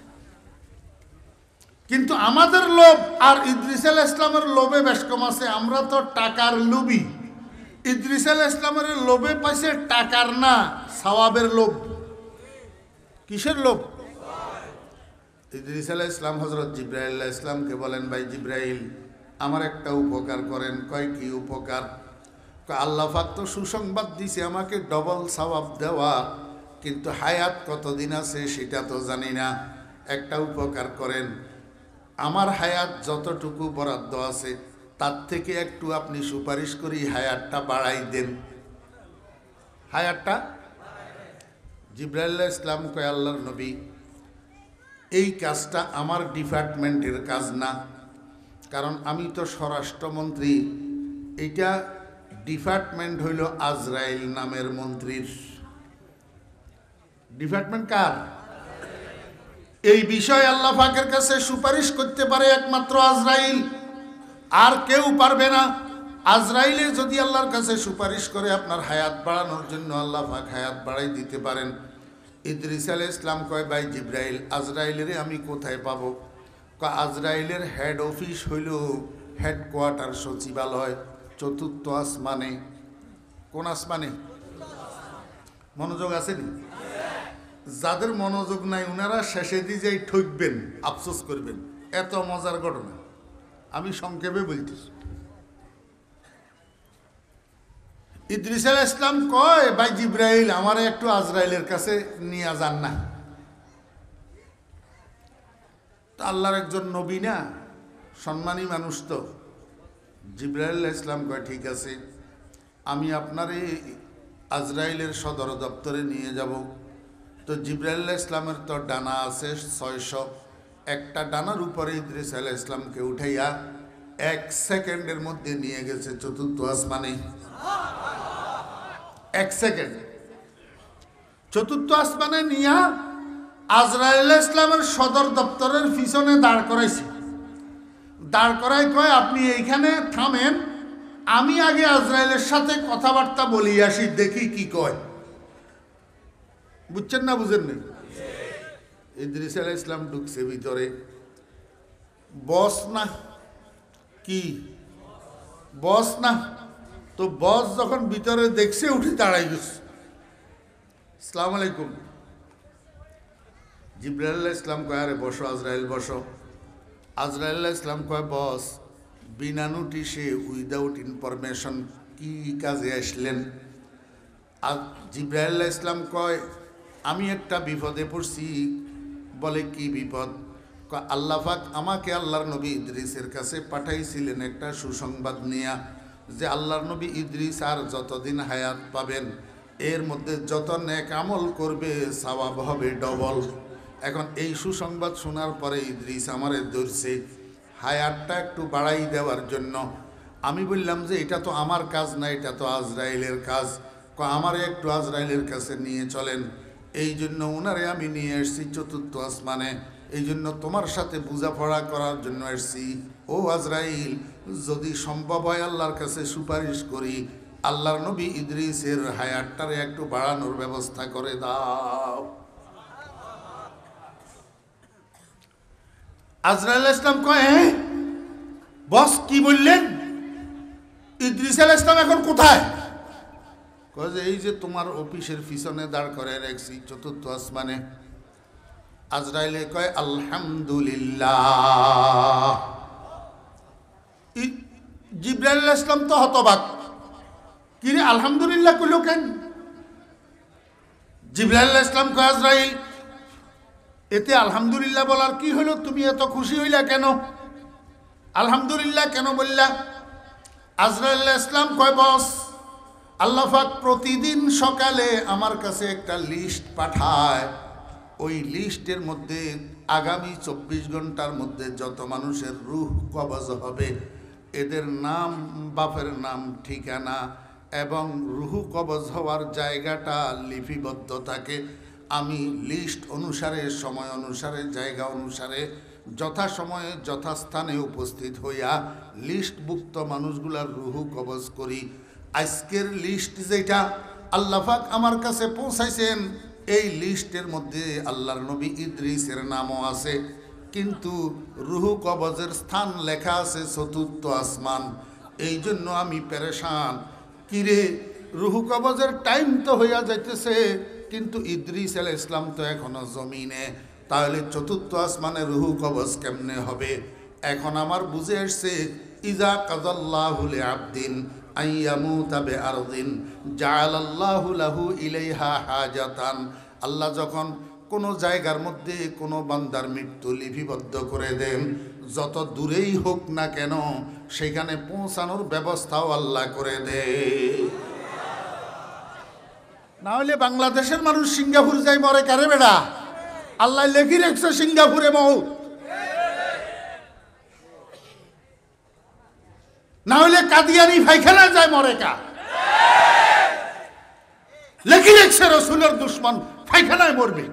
কিন্তু আমাদের লোভ আর ইদ্রিস আলাইহিস ইসলামের লোভে বেশ কম আছে। আমরা তো টাকার লোভী। ইদ্রিস আলাইহিস ইসলামের লোভে পাইছে টাকার না, সওয়াবের লোভ। কিসের লোভ? ইদ্রিস আলাইহিস ইসলাম হযরত জিবরাইল আলাইহিস ইসলামকে বলেন, ভাই জিবরাইল, আমার একটা উপকার করেন। কয়, কি উপকার? আল্লাহ পাক তো সুসংবাদ দিছে আমাকে ডবল সওয়াব দেওয়া, কিন্তু হায়াত কতদিন আছে সেটা তো জানি না। একটা উপকার করেন, আমার হায়াত যতটুকু বরাদ্দ আছে তার থেকে একটু আপনি সুপারিশ করি হায়াতটা বাড়াই দেন। হায়াতটা জিবরাইল আলাইহিস ইসলাম কয়, আল্লাহর নবী, এই কাজটা আমার ডিপার্টমেন্টের কাজ না, কারণ আমি তো স্বরাষ্ট্রমন্ত্রী। এটা ডিপার্টমেন্ট হইল আজরাইল নামের মন্ত্রীর। ডিপার্টমেন্ট কার? এই বিষয়ে আল্লাহ পাকের কাছে সুপারিশ করতে পারে একমাত্র আজরাইল, আর কেউ পারবে না। আজরাইলে যদি আল্লাহর কাছে সুপারিশ করে আপনার হায়াত বাড়ানোর জন্য, আল্লাহ পাক হায়াত বাড়াই দিতে পারেন। ইদ্রিস আলাইহিস ইসলাম কয়, ভাই জিবরাইল, আজরাইলের আমি কোথায় পাবো? কয়, আজরাইলের হেড অফিস হইল হেডকোয়ার্টার সচিবালয়, চতুর্থ আসমানে। কোন আসমানে? মনোযোগ আসেনি? যাদের মনোযোগ নাই ওনারা শেষে দিয়ে যাই ঠকবেন, আফসোস করবেন। এত মজার ঘটনা, আমি সংক্ষেপে বলতেছি। ইদ্রিস আলাইহিস ইসলাম কয়, ভাই জিবরাইল, আমার একটু আজরাইলের কাছে নিয়ে যান না। তা আল্লাহর একজন নবী না, সম্মানী মানুষ তো। জিবরাইল আলাইহিস ইসলাম কয়, ঠিক আছে, আমি আপনার এই আজরাইলের সদর দপ্তরে নিয়ে যাব। তো জিবরাইল আলাইহিস ইসলামের তো ডানা আছে ছয়শ। একটা ডানার উপরে ইদ্রিস আলাইহিস ইসলামকে উঠাইয়া এক সেকেন্ডের মধ্যে নিয়ে গেছে চতুর্থ আসমানে। এক সেকেন্ড চতুর্থ আসমানে নিয়া আজরাইল আলাইহিস ইসলামের সদর দপ্তরের পিছনে দাঁড় করাইছে। দাঁড় করাই কয়, আপনি এইখানে থামেন, আমি আগে আজরাইলের সাথে কথাবার্তা বলি আসি, দেখি কি কয়। বুঝছেন না বুঝেন না? ইদ্রিস আলাইহিস ইসলাম ঢুকছে ভিতরে। বস না কি? বস না তো বস যখন ভিতরে দেখছে, উঠে দাঁড়াই গেছে। আসসালামু আলাইকুম। জিবরাইল আলাইহিস ইসলাম কয়, আরে বসো আজরাইল, বসো। আজরাইল আলাইহিস ইসলাম কয়, বস, বিনা নোটিশে উইদাউট ইনফরমেশন কি কাজে আসলেন? আর জিবরাইল আলাইহিস ইসলাম কয়, আমি একটা বিপদে পড়ছি। বলে, কি বিপদ? কয়, আল্লাহ পাক আমাকে আল্লাহর নবী ইদ্রিসের কাছে পাঠাইছিলেন একটা সুসংবাদ নিয়ে, যে আল্লাহর নবী ইদ্রিস আর যতদিন হায়াত পাবেন এর মধ্যে যত নেক আমল করবে সওয়াব হবে ডবল। এখন এই সুসংবাদ শোনার পরে ইদ্রিস আমারে ধরছে হায়াতটা একটু বাড়াই দেওয়ার জন্য। আমি বললাম যে এটা তো আমার কাজ না, এটা তো আজরাইলের কাজ। আমারে একটু আজরাইলের কাছে নিয়ে চলেন। এই জন্য ওনারে আমি নিয়ে এসেছি চতুর্থ আসমানে, এই জন্য তোমার সাথে বোঝাপড়া করার জন্য এসেছি। ও আজরাইল, যদি সম্ভব হয় আল্লাহর কাছে সুপারিশ করি, আল্লাহর নবী ইদ্রিসের হায়াতটারে একটু বাড়ানোর ব্যবস্থা করে দাও। আজরাইল ইসলাম কয়, হ্যাঁ বস, কি বললেন? ইদ্রিস আলাইহিস ইসলাম এখন কোথায়? কয় যে এই যে তোমার অফিসের পিছনে দাঁড় করে রাখছি চতুর্থ আসমানে। আজরাইলে কয়, আলহামদুলিল্লাহ। জিবরাইল আলাইহিস সালাম তো হতবাক, কি রে আলহামদুলিল্লাহ কইলো কেন? জিবরাইল আলাইহিস সালাম কয়, আজরাইল, এতে আলহামদুলিল্লাহ বলার কি হলো? তুমি এত খুশি হইলা কেন? আলহামদুলিল্লাহ কেন বললা? আজরাইল আলাইহিস সালাম কয়, বস, আল্লাহ পাক প্রতিদিন সকালে আমার কাছে একটা লিস্ট পাঠায়। ওই লিস্টের মধ্যে আগামী চব্বিশ ঘন্টার মধ্যে যত মানুষের রূহ কবজ হবে এদের নাম, বাপের নাম, ঠিকানা এবং রূহ কবজ হওয়ার জায়গাটা লিপিবদ্ধ থাকে। আমি লিস্ট অনুসারে, সময় অনুসারে, জায়গা অনুসারে যথাসময়ে যথাস্থানে উপস্থিত হইয়া লিস্টভুক্ত মানুষগুলার রূহ কবজ করি। আজকের লিস্ট যেটা আল্লাহ পাক আমার কাছে পৌঁছাইছেন, এই লিস্টের মধ্যে আল্লাহর নবী ইদ্রিসের নামও আছে, কিন্তু রুহু কবজের স্থান লেখা আছে চতুর্থ আসমান। এই জন্য আমি পেরেশান, কিরে রুহু কবজের টাইম তো হইয়া যাইতেছে, কিন্তু ইদ্রিস আলাইহিস ইসলাম তো এখনো জমিনে, তাহলে চতুর্থ আসমানে রুহু কবজ কেমনে হবে? এখন আমার বুঝে আসছে, ইজা কাযাল্লাহু লিআবদিন আইয়ামুতা বিআরদিন জাআলাল্লাহু লাহু ইলাইহা হাজাতান। আল্লাহ যখন কোনো জায়গার মধ্যে কোনো বান্দার মৃত্যু লিপিবদ্ধ করে দেন, যত দূরেই হোক না কেন সেখানে পৌঁছানোর ব্যবস্থাও আল্লাহ করে দেয়। না হলে বাংলাদেশের মানুষ সিঙ্গাপুর যাই মরে কারে বেড়া? আল্লাহ লেখি রেখছে সিঙ্গাপুরে মৌত। না হলে কাদিয়ানি পায়খানা যায় মরে কা? লেখি রেখছে রসুলের দুশ্মন পায়খানায় মরবে।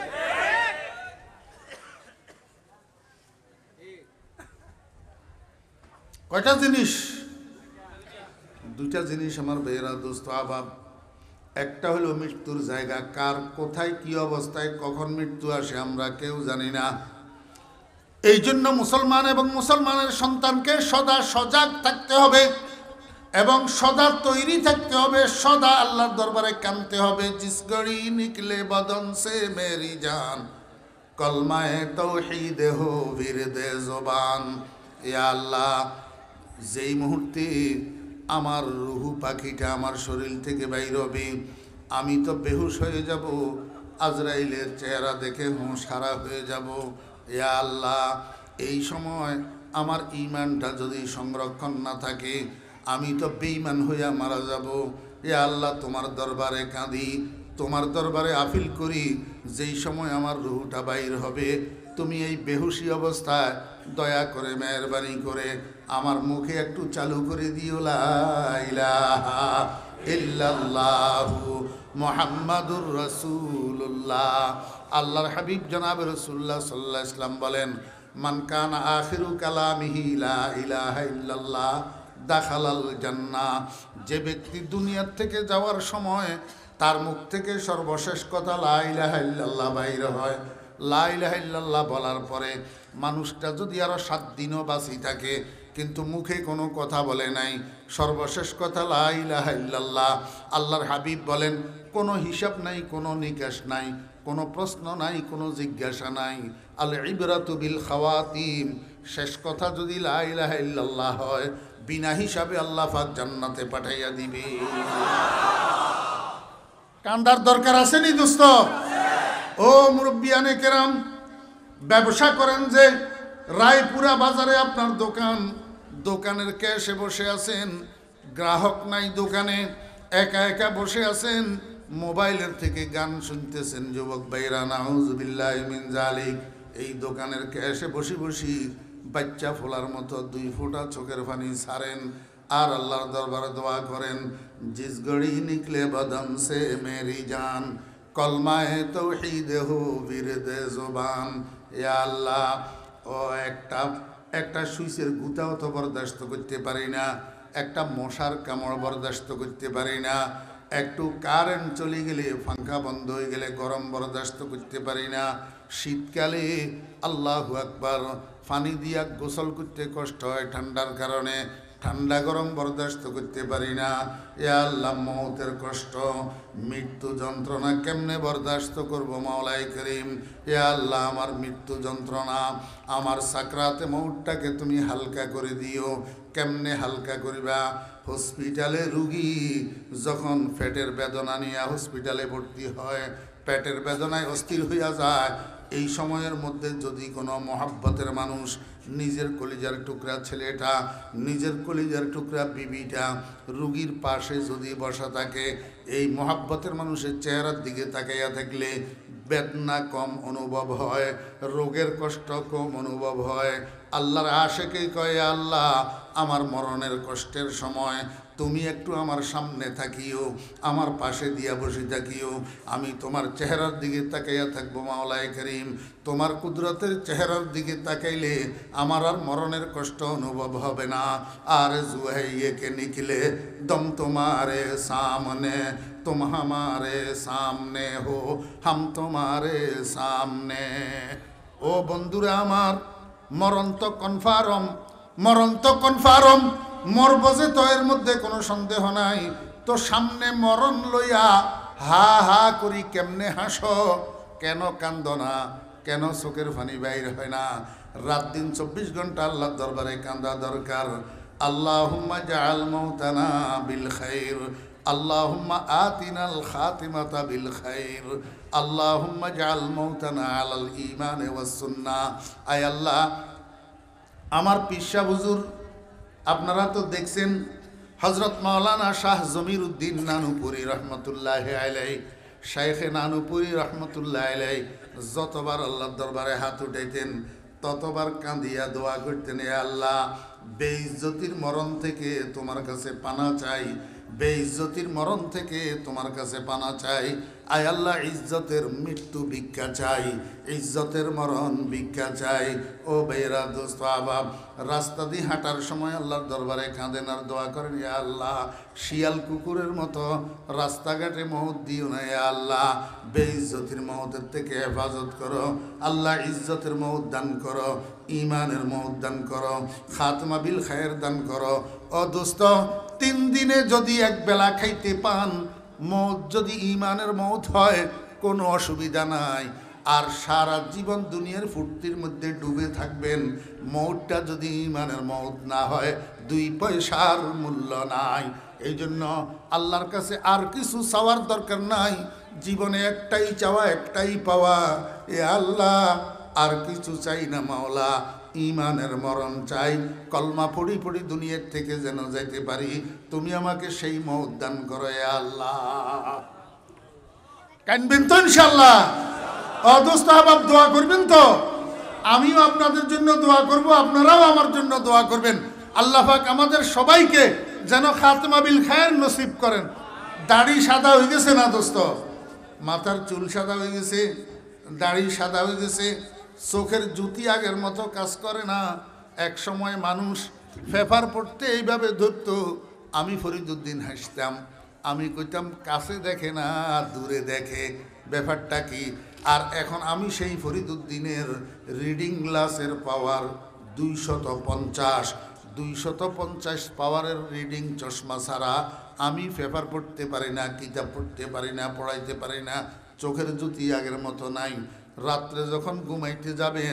কয়টা জিনিস? দুইটা জিনিস আমার বেয়েরা দোস্ত আবাব। একটা হলো মৃত্যুর জায়গা, কার কোথায় কি অবস্থায় কখন মৃত্যু আসে আমরা কেউ জানি না। এই জন্য মুসলমান এবং মুসলমানের সন্তানকে সদা সজাগ থাকতে হবে এবং সদা তৈরি থাকতে হবে, সদা আল্লাহর দরবারে কাঁদতে হবে। জিস গড়ি নিকলে বদন সে মেরি জান, কলমায়ে তৌহিদ হো বিরদে জবান। ইয়া আল্লাহ, যেই মুহূর্তে আমার রুহু পাখিটা আমার শরীর থেকে বাইর হবে, আমি তো বেহুশ হয়ে যাব, আজরাইলের চেহারা দেখে হুঁশ হারা হয়ে যাব। ইয়া আল্লাহ, এই সময় আমার ঈমানটা যদি সংরক্ষণ না থাকে, আমি তো বেঈমান হইয়া মারা যাব। ইয়া আল্লাহ, তোমার দরবারে কাঁদি, তোমার দরবারে আপিল করি, যেই সময় আমার রুহুটা বাইর হবে, তুমি এই বেহুশি অবস্থায় দয়া করে মেহরবানি করে আমার মুখে একটু চালু করে দিও লা ইলাহা ইল্লাল্লাহু মুহাম্মাদুর রাসূলুল্লাহ। আল্লাহর হাবিব জনাব রাসূলুল্লাহ সাল্লাল্লাহু আলাইহি ওয়াসাল্লাম বলেন, মান কানা আখিরু কালামিহি লা ইলাহা ইল্লাল্লাহ দাখালাল জান্নাহ। যে ব্যক্তি দুনিয়ার থেকে যাওয়ার সময় তার মুখ থেকে সর্বশেষ কথা লা ইলাহা ইল্লাল্লাহ বাইর হয়, লা ইলাহা ইল্লাল্লাহ বলার পরে মানুষটা যদি আরো সাত দিনও বাঁচি থাকে কিন্তু মুখে কোনো কথা বলে নাই, সর্বশেষ কথা লা ইলাহা ইল্লাল্লাহ, আল্লাহর হাবিব বলেন কোনো হিসাব নাই, কোনো নিকাশ নাই, কোনো প্রশ্ন নাই, কোনো জিজ্ঞাসা নাই। আল ইবরাতু বিল খাওয়াতিম, শেষ কথা যদি লা ইলাহা ইল্লাল্লাহ হয়, বিনা হিসাবে আল্লাহ পাক জান্নাতে পাঠাইয়া দিবে। কান্দার দরকার আসেনি দোস্ত? ও মুরব্বিয়ানে কেরাম, ব্যবসা করেন যে রায়পুরা বাজারে আপনার দোকান, দোকানের ক্যাশে বসে আছেন, গ্রাহক নাই দোকানে, একা একা বসে আছেন, মোবাইলের থেকে গান শুনতেছেন। যুবক ভাইরা, নাউযুবিল্লাহি মিন যালিক, এই দোকানের ক্যাশে বসে বসি বাচ্চা ফোলার মতো দুই ফোঁটা চোখের পানি ছাড়েন আর আল্লাহর দরবারে দোয়া করেন, জিস গড়ি নিকলে বদন সে মেরি জান, কলমায়ে তৌহিদ হো বিরদে জবান। ইয়া আল্লাহ, ও একটা একটা সুইচের গুতাও তো বরদাস্ত করতে পারি না, একটা মশার কামড় বরদাস্ত করতে পারি না, একটু কারেন্ট চলে গেলে, পাঙ্খা বন্ধ হয়ে গেলে গরম বরদাস্ত করতে পারি না, শীতকালে আল্লাহু আকবার পানি দিয়া গোসল করতে কষ্ট হয় ঠান্ডার কারণে, ঠান্ডা গরম বরদাস্ত করতে পারি না। ইয়া আল্লাহ, মৌতের কষ্ট, মৃত্যু যন্ত্রণা কেমনে বরদাস্ত করব মাওলাই করিম? ইয়া আল্লাহ, আমার মৃত্যু যন্ত্রণা, আমার সাকরাতে মৌতটাকে তুমি হালকা করে দিও। কেমনে হালকা করিবা? হসপিটালে রুগী যখন পেটের বেদনা নিয়ে হসপিটালে ভর্তি হয়, পেটের বেদনায় অস্থির হইয়া যায়, এই সময়ের মধ্যে যদি কোনো মহাব্বতের মানুষ, নিজের কলিজার টুকরা ছেলেটা, নিজের কলিজার টুকরা বিবিটা রুগীর পাশে যদি বসা থাকে, এই মহাব্বতের মানুষের চেহারার দিকে তাকাইয়া থাকলে বেদনা কম অনুভব হয়, রোগের কষ্ট কম অনুভব হয়। আল্লাহর আশেকেই কয়, আল্লাহ আমার মরণের কষ্টের সময় তুমি একটু আমার সামনে থাকিও, আমার পাশে দিয়া বসে থাকিও, আমি তোমার চেহারার দিকে তাকাইয়া থাকবো মাওলায়ে করিম। তোমার কুদরতের চেহারার দিকে তাকাইলে আমার আর মরণের কষ্ট অনুভব হবে না। আর জুহাইয়ে কে নিকলে দম তোমারে সামনে, तुम हमारे सामने हो हम तुम्हारे सामने। ও বন্ধুরা আমার, মরণ তো কনফার্ম, মরণ তো কনফার্ম, মরব যে তো এর মধ্যে কোনো সন্দেহ নাই। তো সামনে মরণ লইয়া হা হা করি কেমনে হাসো, কেন কান্দ না, কেন চোখের পানি বাইর হয় না? রাত দিন চব্বিশ ঘন্টা আল্লাহর দরবারে কান্দা দরকার। আল্লাহুম্মা জাআল মাউতানা বিল খাইর, আল্লাহুম্মা আতিনাল খাতিমাতা বিল খাইর, আল্লাহুম্মা জাআল মাউতানা আলাল ঈমান ওয়াস সুন্নাহ। আয় আল্লাহ, আমার পিসা হুজুর আপনারা তো দেখছেন, হযরত মাওলানা শাহ জমির উদ্দিন নানুপুরি রহমতুল্লাহি আলাইহি, শাইখে নানুপুরি রহমতুল্লাহি আলাইহি যতবার আল্লাহর দরবারে হাত উঠাইতেন ততবার কাঁদিয়া দোয়া করতেন, এ আল্লাহ, বেইজ্জতির মরণ থেকে তোমার কাছে পানা চাই, বেইজ্জতির মরণ থেকে তোমার কাছে পানা চাই। আয় আল্লাহ, ইজ্জতের মৃত্যু ভিক্ষা চাই, ইজ্জতের মরণ ভিক্ষা চাই। ও বেরা দোস্ত আবাব, রাস্তা দিয়ে হাঁটার সময় আল্লাহর দরবারে কাঁদেন আর দোয়া করেন, ইয়া আল্লাহ, শিয়াল কুকুরের মতো রাস্তাঘাটে মৌত দিও না, ইয়া আল্লাহ, বেইজ্জতির মৌতের থেকে হেফাজত করো আল্লাহ, ইজ্জতের মৌত দান করো, ইমানের মৌত দান করো, খাতমা বিল খায়ের দান করো। ও দোস্ত, তিন দিনে যদি এক বেলা খাইতে পান, মৌত যদি ইমানের মৌত হয় কোনো অসুবিধা নাই। আর সারা জীবন দুনিয়ার ফুর্তির মধ্যে ডুবে থাকবেন, মৌতটা যদি ইমানের মৌত না হয় দুই পয়সার মূল্য নাই। এই জন্য আল্লাহর কাছে আর কিছু চাওয়ার দরকার নাই, জীবনে একটাই চাওয়া, একটাই পাওয়া, এ আল্লাহ, আর কিছু চাই না মাওলা, ইমানের মরণ চাই। কলমা পড়ি পড়ি দুনিয়ার থেকে যেন যাইতে পারি, তুমি আমাকে সেই মওত দান করো, এ আল্লাহ। কানবেন তো ইনশাআল্লাহ? অদোস্ত আহবাব দোয়া করবেন তো? আমিও আপনাদের জন্য দোয়া করব, আপনারাও আমার জন্য দোয়া করবেন। আল্লাহ পাক আমাদের সবাইকে যেন খাতমা বিল খায়ের নসিব করেন। দাড়ি সাদা হয়ে গেছে না দোস্ত? মাথার চুল সাদা হয়ে গেছে, দাড়ি সাদা হয়ে গেছে, চোখের জুতি আগের মতো কাজ করে না। এক সময় মানুষ পেপার পড়তে এইভাবে ধরতো, আমি ফরিদুদ্দিন হাসতাম, আমি কইতাম কাছে দেখে না দূরে দেখে, ব্যাপারটা কি? আর এখন আমি সেই ফরিদুদ্দিনের রিডিং গ্লাসের পাওয়ার দুইশত পঞ্চাশ দুইশত পঞ্চাশ পাওয়ারের রিডিং চশমা ছাড়া আমি পেপার পড়তে পারি না, কিতাব পড়তে পারি না, পড়াইতে পারি না, চোখের জুতি আগের মতো নাই। রাত্রে যখন ঘুমাইতে যাবেন,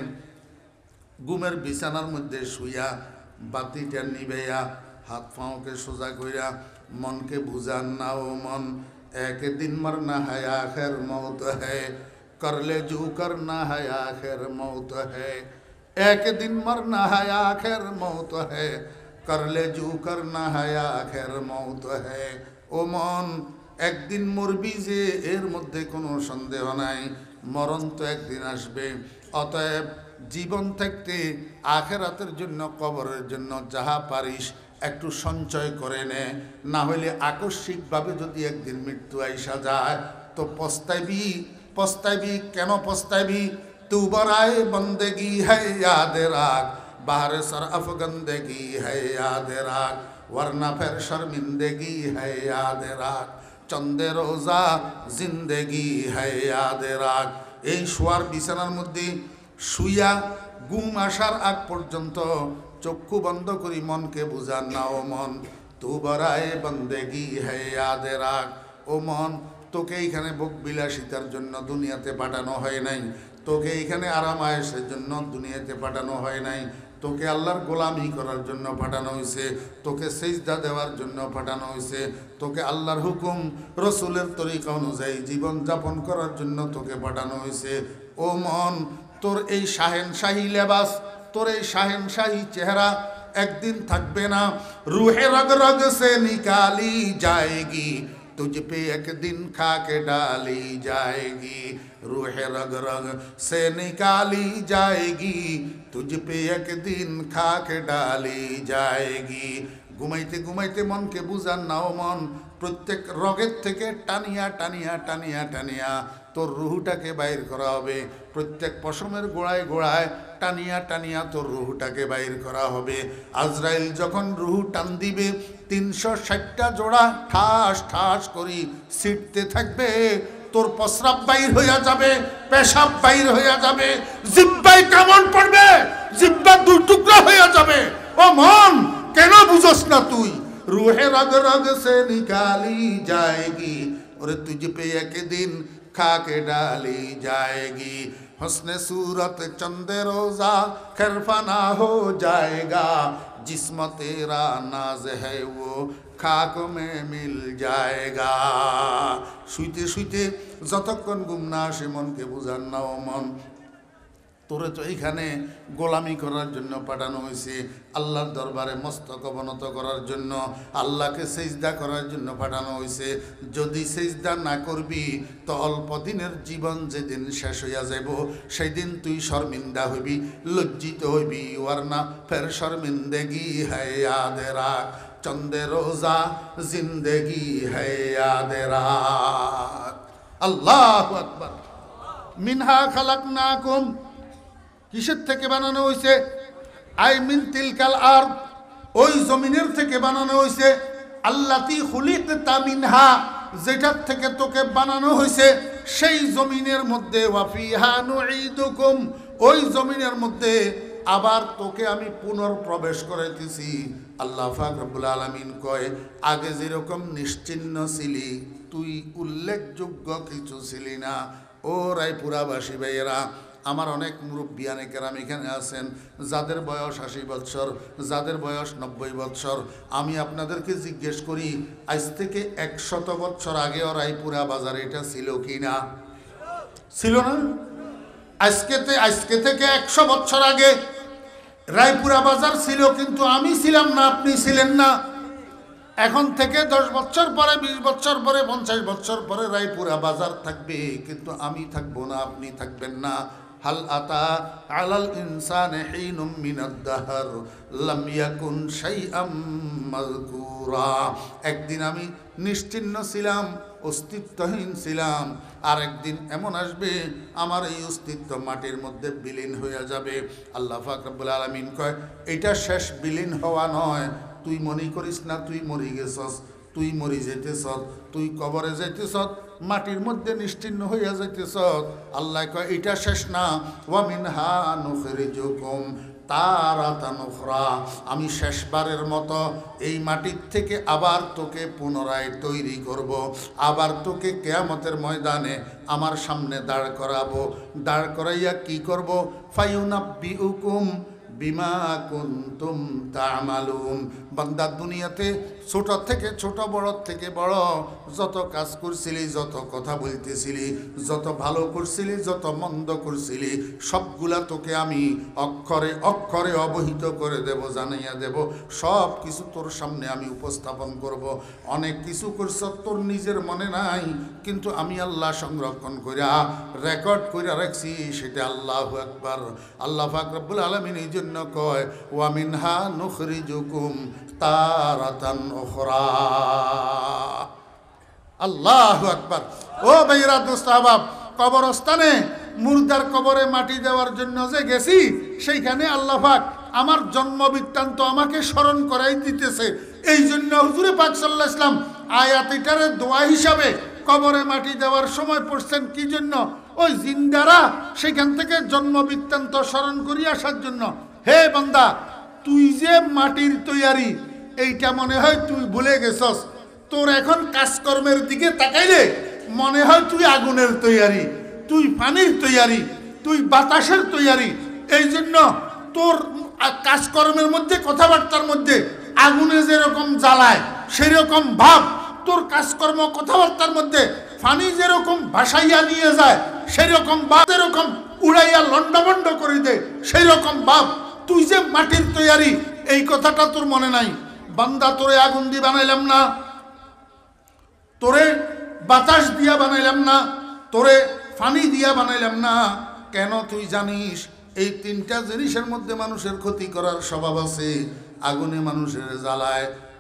ঘুমের বিছানার মধ্যে শুইয়া বাতিটা নিবেয়া হাত পাওকে সোজা কইরা মনকে বুঝান না, ও মন, একদিন মরনা है आखिर मौत है, कर ले जू करना है आखिर मौत है, एक दिन मरना है आखिर मौत है, कर ले जू करना है आखिर मौत है। ও মন, একদিন মরবি যে, এর মধ্যে কোনো সন্দেহ নাই, মরণ তো একদিন আসবে। অতএব জীবন থাকতে আখেরাতের জন্য, কবরের জন্য যাহা পারিস একটু সঞ্চয় করে নে, না হলে আকস্মিকভাবে যদি একদিন মৃত্যু আইসা যায় তো পস্তাইবি। পস্তাইবি কেন পস্তাইবি? তু বরায়ে বন্দেগি হ্যায় ইয়াদ রাখ, বাহরে সরফ গন্দেগি হ্যায় ইয়াদ রাখ, वरना फिर शर्मिंदगी है याद राख, चंदे रोजा जिंदगी है याद राख। এই শোয়ার বিছানার মধ্যে শুইয়া ঘুম আসার আগ পর্যন্ত চক্ষু বন্ধ করি মনকে বুঝান না, ও মন, তু বরায়ে বন্দেগি है याद রাখ। ও মন, তোকে এইখানে ভোগ বিলাসিতার জন্য দুনিয়াতে পাঠানো হয় নাই, তোকে এইখানে আরাম আয়েশের জন্য দুনিয়াতে পাঠানো হয় নাই, তোকে আল্লাহর গোলামি করার জন্য পাঠানো হয়েছে, তোকে সেজদা দেওয়ার জন্য পাঠানো হয়েছে, তোকে আল্লাহর হুকুম রসুলের তরিকা অনুযায়ী জীবন যাপন করার জন্য তোকে পাঠানো হয়েছে। ও মন, তোর এই শাহেনশাহী লেবাস, তোর এই শাহেনশাহী চেহারা একদিন থাকবে না, রুহে রগ রগ সে নিকালি যায়গি, तुझ पे एक दिन खा के डाली जाएगी, रूह रग रग से निकाली जाएगी, तुझ पे एक दिन खा के डाली जाएगी। ঘুমাইতে ঘুমাইতে মনকে বুঝান না ও মন, প্রত্যেক রগের থেকে টানিয়া টানিয়া টানিয়া টানিয়া তোর রুহুটাকে বাইর করা হবে। প্রত্যেক পশমের গোড়ায় গোড়ায় টানিয়া টানিয়া তোর রুহুটাকে বাইর করা হবে। আজরাইল যখন রুহু টান দিবে তিনশো ষাটটা জোড়া ঠাস ঠাস করি ছিটতে থাকবে। তোর প্রস্রাব বাইর হইয়া যাবে, পেশাব বাইর হইয়া যাবে, জিহ্বায় কামড় পড়বে, জিহ্বা দুই টুকরা হইয়া যাবে। ও মন, কেন বুঝস না তুই? রুহে রগ রগ সে নিকালি যায়গি और तुझ पे एक दिन खाके डाली जाएगी। हस्ने सूरत चंदे रोजा खरफाना हो जाएगा। जिस्म तेरा नाज है वो खाक में मिल जाएगा। শুইতে শুইতে যতক্ষণ ঘুম না আসে মনকে বুঝান না ও মন, তোরে তো এইখানে গোলামি করার জন্য পাঠানো হয়েছে, আল্লাহর দরবারে মস্তক অবনত করার জন্য, আল্লাহকে সেজদা করার জন্য পাঠানো হয়েছে। যদি সেজদা না করবি তো অল্প দিনের জীবন যেদিন শেষ হইয়া যাব সেই দিন তুই শর্মিন্দা হইবি, লজ্জিত হইবি। ওয়ারনা ফের শর্মিন্দেগি হ্যায় ইয়াদ রাখ, চন্দে রোজা জিন্দেগি হ্যায় ইয়াদ রাখ। আল্লাহু আকবার। মিনহা খালাকনাকুম, কিসের থেকে বানানো হয়েছে? আই মিন তিলকাল আরদ, ওই জমিনের থেকে বানানো হয়েছে। আল্লাতী খুলিকতা মিনহা, যেটার থেকে তোকে বানানো হয়েছে সেই জমিনের মধ্যে। ওয়াফিহা নুঈদুকুম, ওই জমিনের মধ্যে আবার তোকে আমি পুনর্প্রবেশ করাইতেছি। আল্লাহ পাক রব্বুল আলামিন কয়, আগে যেরকম নিশ্চিহ্ন ছিলি তুই, উল্লেখযোগ্য কিছু ছিলি না। ও রায়পুরাবাসী ভাইয়েরা, আমার অনেক মুরব্বিয়ানে কেরাম এখানে আছেন যাদের বয়স আশি বৎসর, যাদের বয়স নব্বই বৎসর। আমি আপনাদেরকে জিজ্ঞেস করি, আজ থেকে একশত বৎসর আগেও রায়পুরা বাজার এটা ছিল কি না? ছিল না? আজকে আজকে থেকে একশো বৎসর আগে রায়পুরা বাজার ছিল, কিন্তু আমি ছিলাম না, আপনি ছিলেন না। এখন থেকে দশ বছর পরে, বিশ বছর পরে, পঞ্চাশ বছর পরে রায়পুরা বাজার থাকবে, কিন্তু আমি থাকবো না, আপনি থাকবেন না। হাল আতা আলাল ইনসানে হিনুম মিনাদ দাহর লাম ইয়াকুন শাইআম মাযকুরা। একদিন আমি নিশ্চিহ্ন ছিলাম, অস্তিত্বহীন ছিলাম, আর একদিন এমন আসবে আমার এই অস্তিত্ব মাটির মধ্যে বিলীন হয়ে যাবে। আল্লাহ পাক রব্বুল আলামিন কয়, এটা শেষ বিলীন হওয়া নয়। তুই মনে করিস না তুই মরি গেছস, তুই মরি যেতেছ, তুই কবরে যাইতেছ, মাটির মধ্যে নিশ্চিহ্ন হইয়া যাইতেছ। আল্লাহ কয় এটা শেষ না। ওয়া মিনহা নুখরিজুকুম তারাতান উখরা, আমি শেষবারের মতো এই মাটির থেকে আবার তোকে পুনরায় তৈরি করব, আবার তোকে কিয়ামতের ময়দানে আমার সামনে দাঁড় করাবো। দাঁড় করাইয়া কি করব? ফায়ুনাব্বিউকুম বিমা কুনতুম তা'মালুন। বান্দা, দুনিয়াতে ছোট থেকে ছোট, বড় থেকে বড় যত কাজ করছিলি, যত কথা বলতেছিলি, যত ভালো করছিলি, যত মন্দ করছিলি, সবগুলা তোকে আমি অক্ষরে অক্ষরে অবহিত করে দেব, জানাইয়া দেব। সব কিছু তোর সামনে আমি উপস্থাপন করব। অনেক কিছু করছ তোর নিজের মনে নাই, কিন্তু আমি আল্লাহ সংরক্ষণ কইরা রেকর্ড কইরা রাখছি, সেটা আল্লাহু আকবার। আল্লাহ পাক রব্বুল আলামিন এই জন্য কয়, ওয়া মিনহা নুখরিজুকুম তারাতান উখরা। আল্লাহু আকবার। ও ভাইরা, দোস্ত আহবাব, কবরস্থানে মুর্দার কবরে মাটি দেওয়ার জন্য যে গেছি, সেইখানে আল্লাহ পাক আমার জন্ম বৃত্তান্ত আমাকে স্মরণ করাই দিতেছে। এই জন্য হুজুরে পাক সাল্লাল্লাহু আলাইহি ওয়াসাল্লাম আয়াত এটারে দোয়া হিসাবে কবরে মাটি দেওয়ার সময় পড়ছেন। কি জন্য? ওই জিন্দারা সেখান থেকে জন্ম বৃত্তান্ত স্মরণ করি আসার জন্য। হে বান্দা, তুই যে মাটির তৈয়ারি এইটা মনে হয় তুই ভুলে গেছস। তোর এখন কাজকর্মের দিকে তাকাইলে মনে হয় তুই আগুনের তৈয়ারি, তুই পানির তৈয়ারি, তুই বাতাসের তৈয়ারি। এই জন্য তোর কাজকর্মের মধ্যে, কথাবার্তার মধ্যে আগুনে যেরকম জ্বালায় সেরকম ভাব, তোর কাজকর্ম কথাবার্তার মধ্যে পানি যেরকম ভাসাইয়া নিয়ে যায় সেরকম ভাব, যেরকম উড়াইয়া লন্ডভন্ড করে দেয় সেই রকম ভাব। তুই যে মাটির তৈয়ারি, এই কথাটা তোর মনে নাই। বান্দা, তোরে আগুন দিয়ে বানাইলাম না, তোরে বাতাস দিয়া বানাইলাম না, তোরে পানি দিয়া বানাইলাম না। কেন তুই জানিস? এই তিনটা জিনিসের মধ্যে মানুষের ক্ষতি করার স্বভাব আছে। আগুনে মানুষের জ্বালায়,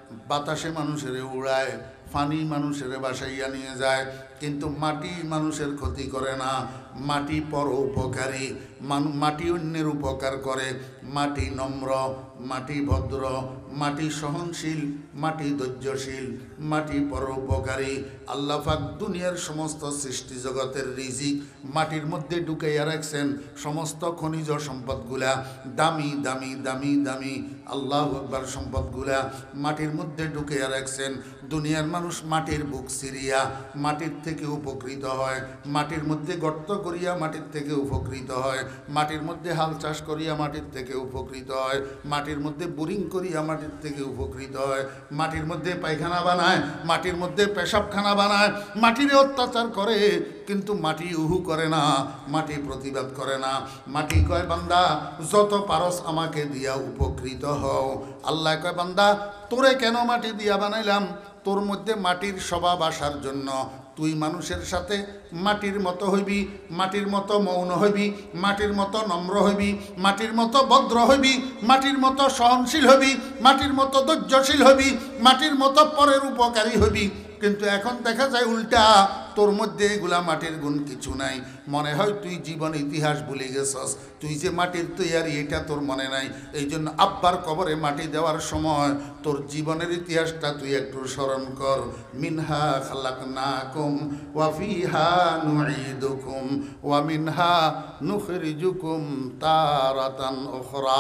বাতাসে মানুষের উড়ায়, পানি মানুষের বাসাইয়া নিয়ে যায়, কিন্তু মাটি মানুষের ক্ষতি করে না। মাটি পর উপকারী, মাটি অন্যের উপকার করে। মাটি নম্র, মাটি ভদ্র, মাটি সহনশীল, মাটি ধৈর্যশীল, মাটি পর উপকারী। আল্লাহ পাক দুনিয়ার সমস্ত সৃষ্টি জগতের রিজিক মাটির মধ্যে ঢুকাইয়া রাখছেন। সমস্ত খনিজ সম্পদগুলা দামি দামি দামি দামি আল্লাহু আকবার সম্পদগুলা মাটির মধ্যে ঢুকাইয়া রাখছেন। দুনিয়ার মানুষ মাটির বুক সিরিয়া মাটির থেকে উপকৃত হয়, মাটির মধ্যে গর্ত করিয়া মাটির থেকে উপকৃত হয়, মাটির মধ্যে হাল চাষ করিয়া মাটির থেকে উপকৃত হয়, মাটির মধ্যে বোরিং করিয়া মাটির থেকে উপকৃত হয়, মাটির মধ্যে পায়খানা বানায়, মাটির মধ্যে পেশাবখানা বানায়, মাটির অত্যাচার করে, কিন্তু মাটি উহু করে না, মাটি প্রতিবাদ করে না। মাটি কয় বান্দা যত পারস আমাকে দিয়া উপকৃত হও। আল্লাহ কয় বান্দা তোরে কেন মাটি দিয়া বানাইলাম? তোর মধ্যে মাটির স্বভাব আসার জন্য। তুই মানুষের সাথে মাটির মতো হইবি, মাটির মতো মৌন হইবি, মাটির মতো নম্র হইবি, মাটির মতো ভদ্র হইবি, মাটির মতো সহনশীল হইবি, মাটির মতো ধৈর্যশীল হইবি, মাটির মতো পরের উপকারী হইবি। কিন্তু এখন দেখা যায় উল্টা, তোর মধ্যে এগুলা মাটির গুণ কিছু নাই। মনে হয় তুই জীবন ইতিহাস ভুলে গেছস, তুই যে মাটির তৈয়ারি এটা তোর মনে নাই। এই জন্য আব্বার কবরে মাটি দেওয়ার সময় তোর জীবনের ইতিহাসটা তুই একটু স্মরণ কর। মিনহা খালাকনাকুম ওয়া ফিহা নুঈদুকুম ওয়া মিনহা নুখরিজুকুম তারাতান উখরা।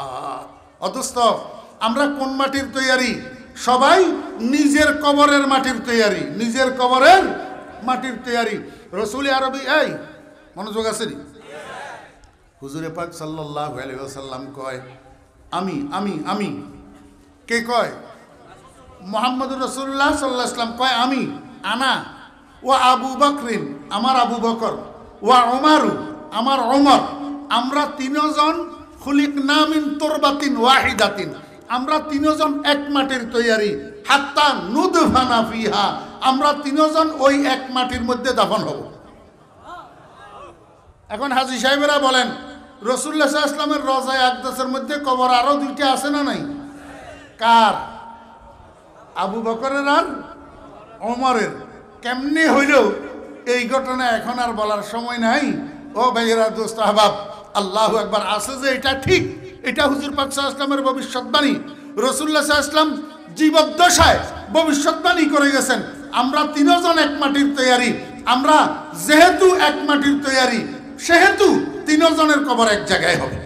অথচ আমরা কোন মাটির তৈয়ারি? সবাই নিজের কবরের মাটির তৈয়ারি, নিজের কবরের মাটির তৈয়ারি। রসুল আরবি এই মনোযোগ আছে নি? হুজুরে পাক সাল্লাল্লাহু আলাইহি ওয়াসাল্লাম কয় আমি আমি আমি কে কয়? মুহাম্মদুর রাসূলুল্লাহ সাল্লাল্লাহু আলাইহি ওয়াসাল্লাম কয় আমি, আনা ওয়া আবু বকরিন আমার আবু বকর, ওয়া উমারু আমার উমর, আমরা তিনজন খুলিকনা মিন তুরবাতিন ওয়াহিদাতিন, আমরা তিনজন এক মাটির তৈয়ারি। হাত্তা নুদফানা ফিহা, আমরা তিনজন ওই এক মাটির মধ্যে দাফন হব। এখন হাজী সাহেবেরা বলেন রাসূলুল্লাহ সাল্লাল্লাহু আলাইহি ওয়াসাল্লামের রওজায়ে আকদাসের মধ্যে কবর আরো দুইটা আছে না নাই? কার? আবু বকরের আর ওমরের। কেমনে হইল এই ঘটনা এখন আর বলার সময় নাই। ও ভাইয়েরা, দোস্ত আহবাব, আল্লাহু আকবার। আছে যে এটা ঠিক, এটা হুজুর পাক সাল্লাল্লাহু আলাইহি ওয়াসাল্লামের ভবিষ্যৎবাণী। রাসূলুল্লাহ সাল্লাল্লাহু আলাইহি ওয়াসাল্লাম জীবদ্দশায় ভবিষ্যৎবাণী করে গেছেন আমরা তিনজন এক মাটির তৈয়ারি। আমরা যেহেতু এক মাটির তৈয়ারি সেহেতু তিনজনের কবর এক জায়গায় হবে।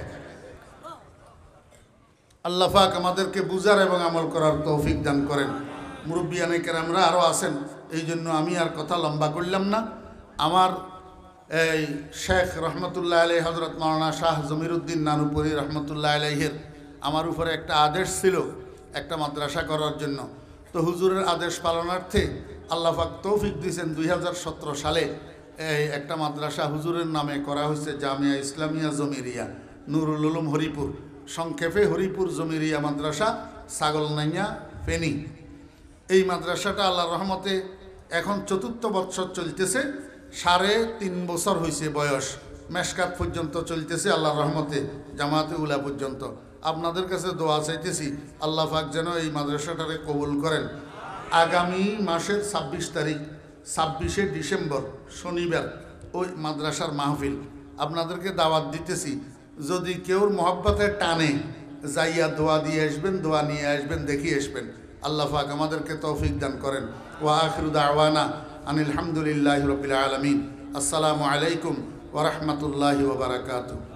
আল্লাহ পাক আমাদেরকে বুঝার এবং আমল করার তৌফিক দান করেন। মুরব্বিয়ানে কেরামরা আরও আছেন, এই জন্য আমি আর কথা লম্বা করলাম না। আমার এই শেখ রহমতুল্লাহ আলাই হজরত মাওলানা শাহ জমিরুদ্দিন নানুপুরি রহমতুল্লাহ আলাইহের আমার উপরে একটা আদেশ ছিল একটা মাদ্রাসা করার জন্য। তো হুজুরের আদেশ পালনার্থে আল্লাহ পাক তৌফিক দিয়েছেন দুই হাজার সতেরো সালে এই একটা মাদ্রাসা হুজুরের নামে করা হয়েছে, জামিয়া ইসলামিয়া জমিরিয়া নুরুল উলুম হরিপুর, সংক্ষেপে হরিপুর জমিরিয়া মাদ্রাসা, ছাগলনাইয়া, ফেনী। এই মাদ্রাসাটা আল্লাহর রহমতে এখন চতুর্থ বৎসর চলতেছে, সাড়ে তিন বছর হয়েছে বয়স, মেশকাত পর্যন্ত চলতেছে আল্লাহর রহমতে, জামাতে উলা পর্যন্ত। আপনাদের কাছে দোয়া চাইতেছি আল্লাহ পাক যেন এই মাদ্রাসাটাকে কবুল করেন। আগামী মাসের ছাব্বিশ তারিখ ছাব্বিশে ডিসেম্বর শনিবার ওই মাদ্রাসার মাহফিল আপনাদেরকে দাওয়াত দিতেছি। যদি কেউর মহব্বতে টানে যাইয়া দোয়া দিয়ে আসবেন, দোয়া নিয়ে আসবেন, দেখিয়ে আসবেন। আল্লাহ পাক আমাদেরকে তৌফিক দান করেন। ওয়া আখিরু দাওয়ানা আনিল হামদুলিল্লাহি রাব্বিল আলামিন। আসসালামু আলাইকুম ওয়া রাহমাতুল্লাহি ওয়া বারাকাতুহু।